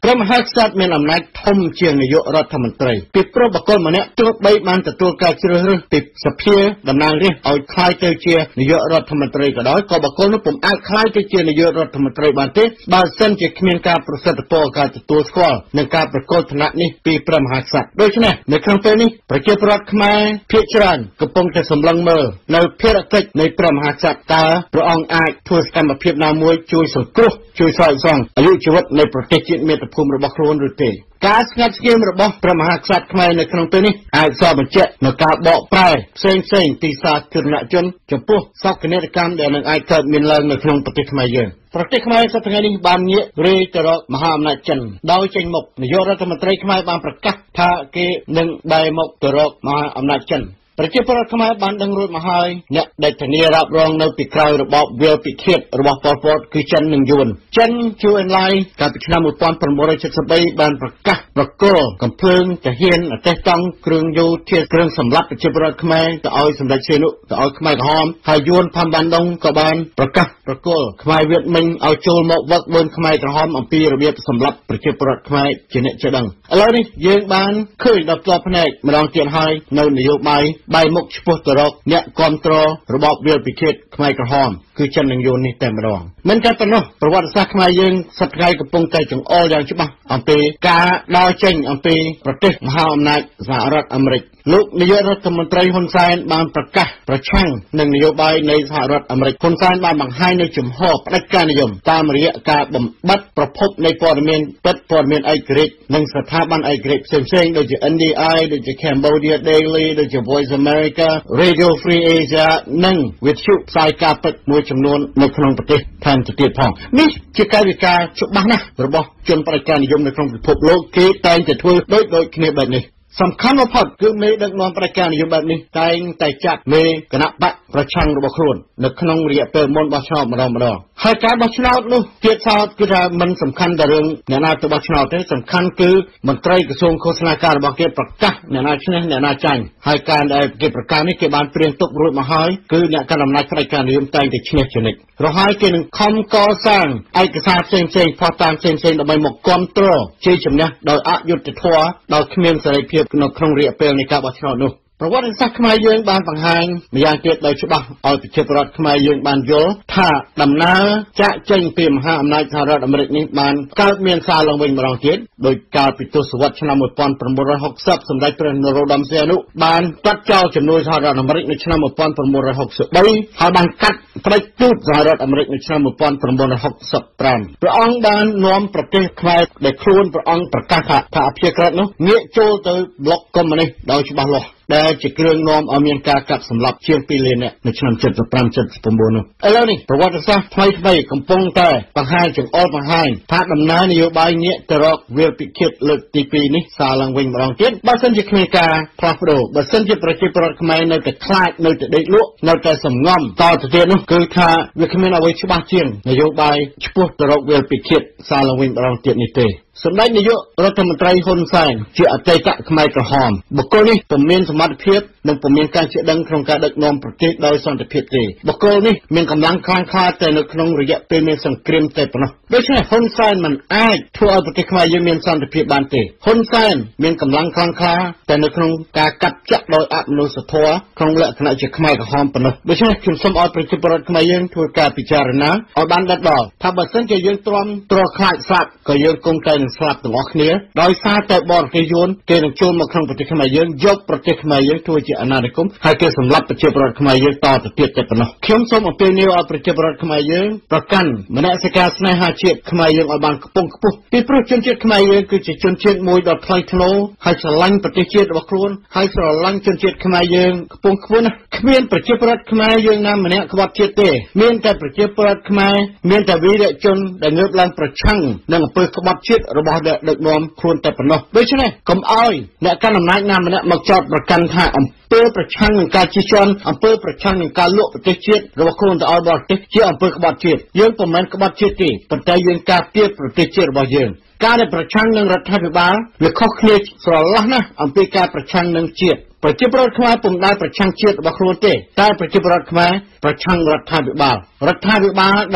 ព្រះមហាក្សត្រមានអំណាចធំជាងនាយករដ្ឋមន្ត្រីពីព្រោះបុគ្គលម្នាក់ទោះបីបានទទួលការជ្រើសរើសពីសភាតំណាងរាស្ត្រឲ្យក្លាយទៅជានាយករដ្ឋមន្ត្រីក៏ដោយក៏បុគ្គលនោះពុំអាចក្លាយទៅជានាយករដ្ឋមន្ត្រីបានទេបើសិនជាគ្មានការប្រសិទ្ធពរការទទួលស្គាល់និងការប្រកល់ឋានៈនេះពីព្រះមហាក្សត្រដូច្នេះនៅក្នុងពេលនេះប្រជាពលរដ្ឋខ្មែរភាគច្រើនកំពុងតែសម្លឹងមើលនៅភារកិច្ចនៃព្រះមហាក្សត្រតើព្រះអង្គអាចធ្វើសកម្មភាពណាមួយជួយសង្គ្រោះជួយស្រោចស្រង់អាយុជីវិតនៃប្រទេសជាតិមាតុភូមិរបស់ខ្លួនឬទេការស្ងាត់ស្ងៀមរបស់ព្រះមហាក្សត្រខ្មែរនៅក្នុងពេលនេះអាចសបញ្ជាក់នៅការបកប្រែផ្សេងផ្សេងពីសាធារណជនចំពោះសោកនាដកម្មដែលនឹងអាចកើតមានឡើងនៅក្នុងប្រទេសខ្មែរយើងប្រទេសខ្មែរសប្តាហ៍នេះបានងាករេទៅរកមហាអំណាចចិនដោយចេញមុខនាយករដ្ឋមន្ត្រីខ្មែរបានប្រកាសថាគេនឹងបែរមុខទៅរកមហាអំណាចចិនប្រជាពលរដ្ឋខ្មែរបានដឹងរួចមកហើយអ្នកដែលធានារ៉ាប់រងនៅពីក្រោយរបបវាលពិឃាតរបស់ប៉ុលពតគឺចិននិងយួនចិនជួអេនឡាយកាលពីឆ្នាំmột nghìn chín trăm bảy mươi baបានប្រកាសប្រគល់កំភ្លើងទាហានអទេសតង់គ្រឿងយោធាគ្រឿងសម្លាប់ប្រជាពលរដ្ឋខ្មែរទៅឲ្យសម្ដេចសីហនុទៅឲ្យខ្មែរក្រហមហើយយួនផាំបានដងក៏បានប្រកាសប្រគល់ខ្មែរវៀតមិញឲ្យចូលមកវឹកវើខ្មែរក្រហមអំពីរបៀបសម្លាប់ប្រជាពលរដ្ឋខ្មែរជាអ្នកចេះដឹងឥឡូវនេះយើងបានឃើញដល់ផ្ទាល់ភ្នែកម្ដងទៀតហើយនៅនយោបាយបែរមុខឆ្ពោះទៅរកអ្នកគ្រប់គ្រងរបបវាលពិឃាតខ្មែរក្រហមគឺចិននិងយួននេះតែម្ដងមិនតែប៉ុណ្ណោះប្រវត្តិសាស្ត្រខ្មែរយើងសប្តាហ៍កំពុងតែចង្អុលយ៉ាងច្បាស់អំពីការដើរចេញអំពីប្រទេសមហាអំណាចសហរដ្ឋអាមេរិកលោកនាយករដ្ឋមន្ត្រីហ៊ុនសែនបានប្រកាសប្រឆាំងនឹងនយោបាយនៃសហរដ្ឋអាមេរិកហ៊ុនសែនបានបង្ហាញនូវជំហរផ្ដាច់ការនិយមតាមរយៈការបំបត្តិប្រភពនៃព័ត៌មានពិតព័ត៌មានឯករាជ្យនិងស្ថាប័នឯករាជ្យផ្សេងៗដូចជា N D I ដូចជា Cambodia Daily ដូចជា Voice America Radio Free Asia និងវិទ្យុផ្សាយការពិតមួយចំនួននៅក្នុងប្រទេសថែមទៅទៀតផងនេះជាកាយវិការច្បាស់ណាស់របស់ជនបដិការនិយមនៅក្នុងពិភពលោកគេតែងតែធ្វើដូចដូចគ្នាបែបនេះសំខាន់បំផុតគឺមេដឹកនាំបដិការនិយមបែបនេះតែងតែចាត់មេគណៈបកប្រឆាំងរបស់ខ្លួននៅក្នុងរយៈពេលមុនបោះឆ្នោតម្ដងម្ដងហើយការបោះឆ្នោតនោះទៀតសោតគឺថាមិនសំខាន់តែរឿងអ្នកណាទៅបោះឆ្នោតទេសំខាន់គឺមន្ត្រីក្រសួងឃោសនាការរបស់គេប្រកាសអ្នកណាឈ្នះអ្នកណាចាញ់ហើយការដែលគេប្រកាសនេះគេបានព្រៀងទុករួចមកហើយគឺអ្នកកាន់អំណាចផ្ដាច់ការនិយមតែងតែឈ្នះជានិច្ចរហូតគេនឹងខំកសាងឯកសារផ្សេងផ្សេងផុសតាមផ្សេងផ្សេងដើម្បីមកគ្រប់គ្រងជ័យជំនះដោយអយុត្តិធម៌ដោយគ្មានសេរីភាពនៅក្នុងរយៈពេលនៃការបោះឆ្នោតនោះប្រវត្តិសាស្ត្រខ្មែរយើងបានបង្ហាញម្យ៉ាងទៀតដោយច្បាស់ឲ្យប្រជាពលរដ្ឋខ្មែរយើងបានយល់ថាដំណើរចាក់ចេញពីមហាអំណាចសហរដ្ឋអាមេរិកនេះបានកើតមានសារឡើងវិញម្ដងទៀតដោយកាលពីទសវត្សរ៍ឆ្នាំmột nghìn chín trăm sáu mươiសម្ដេចព្រះនរោត្តមសីហនុបានកាត់ចោលជំនួយសហរដ្ឋអាមេរិកនៅឆ្នាំmột nghìn chín trăm sáu mươi baហើយបានកាត់ផ្ដាច់ទូតសហរដ្ឋអាមេរិកនៅឆ្នាំmột nghìn chín trăm sáu mươi fiveព្រះអង្គបាននាំប្រទេសខ្មែរដែលខ្លួនព្រះអង្គប្រកាសថាថាអព្យាក្រឹតនោះងាកចូលទៅប្លុកកុម្មុយនីសដោយច្បាស់លាស់ដែលជាគ្រឿងនាំឲ្យមានការកាប់សម្លាប់ជាងពីរលាននាក់នៅឆ្នាំเจ็ดสิบห้า เจ็ดสิบหกនោះឥឡូវនេះប្រវត្តិសាស្ត្រថ្មីថ្មីកំពុងតែបង្ហាញចង្អុលបង្ហាញថាដំណើរនយោបាយងាកទៅរកវាលពិឃាតលើកទីពីរនេះសារឡើងវិញម្ដងទៀតបើសិនជាគ្មានការផ្លាស់ប្ដូរបើសិនជាប្រជាពលរដ្ឋខ្មែរនៅតែខ្លាចនៅតែដេកលក់នៅតែសំងំតទៅទៀតនោះគឺថាវាគ្មានអ្វីច្បាស់ជាងនយោបាយឆ្ពោះទៅរកវាលពិឃាតសារឡើងវិញម្ដងទៀតនេះទេសម្ដេចនាយករដ្ឋមន្ត្រីហ៊ុនសែនជាអតីតខ្មែរក្រហមបុគ្គលនេះពុំមានសមត្ថភាពនិងពុំមានការជឿដឹងក្នុងការដឹកនាំប្រទេសដោយសន្តិភាពទេបុគ្គលនេះមានកម្លាំងខ្លាំងក្លាតែនៅក្នុងរយៈពេលមានសង្គ្រាមតែប៉ុណ្ណោះដូច្នេះហ៊ុនសែនមិនអាចធ្វើឲ្យប្រទេសខ្មែរយើងមានសន្តិភាពបានទេហ៊ុនសែនមានកម្លាំងខ្លាំងក្លាតែនៅក្នុងការកាត់ចាក់ដោយអមនុស្សធម៌ក្នុងលក្ខណៈជាខ្មែរក្រហមប៉ុណ្ណោះដូច្នេះខ្ញុំសូមឲ្យប្រជាពលរដ្ឋខ្មែរយើងធ្វើការពិចារណាឲ្យបានដិតដល់ថាបើសិនជាយើងទ្រាំទ្រខ្លាចស្លាប់ក៏យើងគង់តែស្លាប់ទាំងអស់គ្នាដោយសារតែបរទេសយួនគេនឹងចូលមកក្នុងប្រទេសខ្មែរយើងយកប្រទេសខ្មែរយើងធ្វើជាអាណានិគមហើយគេសម្លាប់ប្រជាពលរដ្ឋខ្មែរយើងតទៅទៀតតែប៉ុណ្ណោះខ្ញុំសូមអំពាវនាវឲ្យប្រជាពលរដ្ឋខ្មែរយើងប្រកាន់មនសិការស្នេហាជាតិខ្មែរយើងឲ្យបានខ្ពង់ខ្ពស់ពីព្រោះជនជាតិខ្មែរយើងគឺជាជនជាតិមួយដ៏ថ្លៃថ្នូរហើយស្រឡាញ់ប្រទេសជាតិរបស់ខ្លួនហើយស្រឡាញ់ជនជាតិខ្មែរយើងខ្ពង់ខ្ពស់ណាស់គ្មានប្រជាពលរដ្ឋខ្មែរយើងណាម្នាក់ក្បត់ជាតិទេមានតែប្រជាពលរដ្ឋខ្មែរមានតែវីរៈជនដែលងើបឡើងប្រឆាំងនឹងអំពើក្បត់ជាតិរបស់ដឹកនាំខ្លួនតែប៉ុណ្ណោះដូច្នេះកុំអោយអ្នកកាន់អំណាចណាម្នាក់មកចោទប្រកាន់ថាអំពើប្រឆាំងនឹងការជិះជាន់អំពើប្រឆាំងនឹងការលក់ប្រទេសជាតិរបស់ខ្លួនទៅឲ្យបរទេសជាអំពើក្បត់ជាតិយើងពុំមែនក្បត់ជាតិទេប៉ុន្តែយើងការពារប្រទេសជាតិរបស់យើងការដែលប្រឆាំងនឹងរដ្ឋាភិបាលវាខុសគ្នាស្រឡះណាស់អំពីការប្រឆាំងនឹងជាតិប្រជាពលរដ្ឋខ្មែរពុំដែលប្រឆាំងជាតិរបស់ខ្លួនទេតែប្រជាពលរដ្ឋខ្មែរប្រឆាំងរដ្ឋាភិបាលរដ្ឋាភិបាលដែល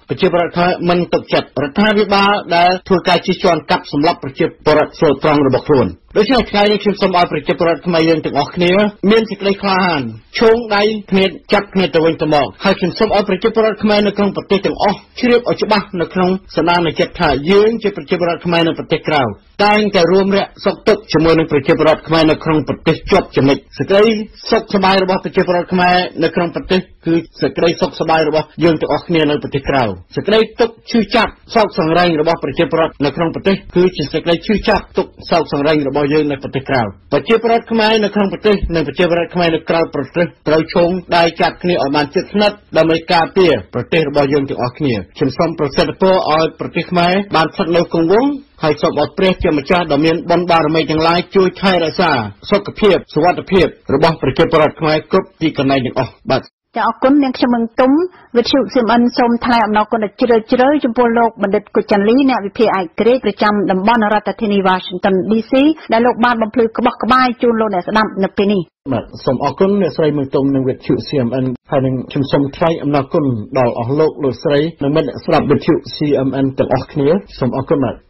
ប្រជាពលរដ្ឋខ្មែរមិនទុកចិត្តរដ្ឋាភិបាលដែលធ្វើការជិះជាន់កាប់សម្រាប់ប្រជាពលរដ្ឋស្លូតត្រង់របស់ខ្លួនដូច្នេះថ្ងៃនេះខ្ញុំសូមឲ្យប្រជាពលរដ្ឋខ្មែរយើងទាំងអស់គ្នាមានសេចក្តីក្លាហានឈោងដៃគ្នាចាប់គ្នាទៅវិញទៅមកហើយខ្ញុំសូមឲ្យប្រជាពលរដ្ឋខ្មែរនៅក្នុងប្រទេសទាំងអស់ជ្រាបឲ្យច្បាស់នៅក្នុងសន្តានចិត្តថាយើងជាប្រជាពលរដ្ឋខ្មែរនៅប្រទេសក្រៅតែងតែរួមរយៈសុខទុក្ខជាមួយនឹងប្រជាពលរដ្ឋខ្មែរនៅក្នុងប្រទេសជាប់ចំណិចសេចក្តីសុខសប្បាយរបស់ប្រជាពលរដ្ឋខ្មែរនៅក្នុងប្រទេសគឺសេចក្តីសុខសប្បាយរបស់យើងទាំងអស់គ្នានៅប្រទេសក្រៅសេចក្តីទុក្ខឈឺចាប់សោកសង្រេងរបស់ប្រជាពលរដ្ឋនៅក្នុងប្រទេសគឺជាសេចក្តីឈឺចាប់ទុក្ខសោកសង្រេងរបស់យើងនៅប្រទេសក្រៅប្រជាពលរដ្ឋខ្មែរនៅក្នុងប្រទេសនិងប្រជាពលរដ្ឋខ្មែរនៅក្រៅប្រទេសត្រូវឈោងដៃចាប់គ្នាឲ្យបានជិតស្និទ្ធដើម្បីការពារប្រទេសរបស់យើងទាំងអស់គ្នាខ្ញុំសូមប្រសិទ្ធពរឲ្យប្រទេសខ្មែរបានស្ថិតនៅគង់វង្សហើយសូមឲ្យព្រះជាម្ចាស់ដ៏មានបុណ្យបារមីទាំងឡាយជួយថែរក្សាសុខភាពសុវត្ថិភាពរបស់ប្រជាពលរដ្ឋខ្មែរគ្រប់ទីកន្លែងទាំងអស់បាទ
ចាអរគុណនាងខ្ញុំមឹងទុំវិទ្យុសៀមអិនសូមថ្លែងអំណរគុណដ៏ជ្រាលជ្រៅចំពោះលោកបណ្ឌិតគុជចាន់លីអ្នកវិភាគឯករាជ្យប្រចាំតំបន់រដ្ឋធានី Washington ឌី ซี ដែលលោកបានបំភ្លឺក្បោះក្បាយជូនលោកអ្នកស្ដាប់នៅពេលនេះ
បាទសូមអរគុណអ្នកស្រីមឹងទុំនិងវិទ្យុ ซี เอ็ม เอ็น ហើយនឹងខ្ញុំសូមថ្លែងអំណរគុណដល់អស់លោកលោកស្រីនិងមិត្តអ្នកស្ដាប់វិទ្យុ ซี เอ็ม เอ็น ទាំងអស់គ្នាសូមអរគុណបាទ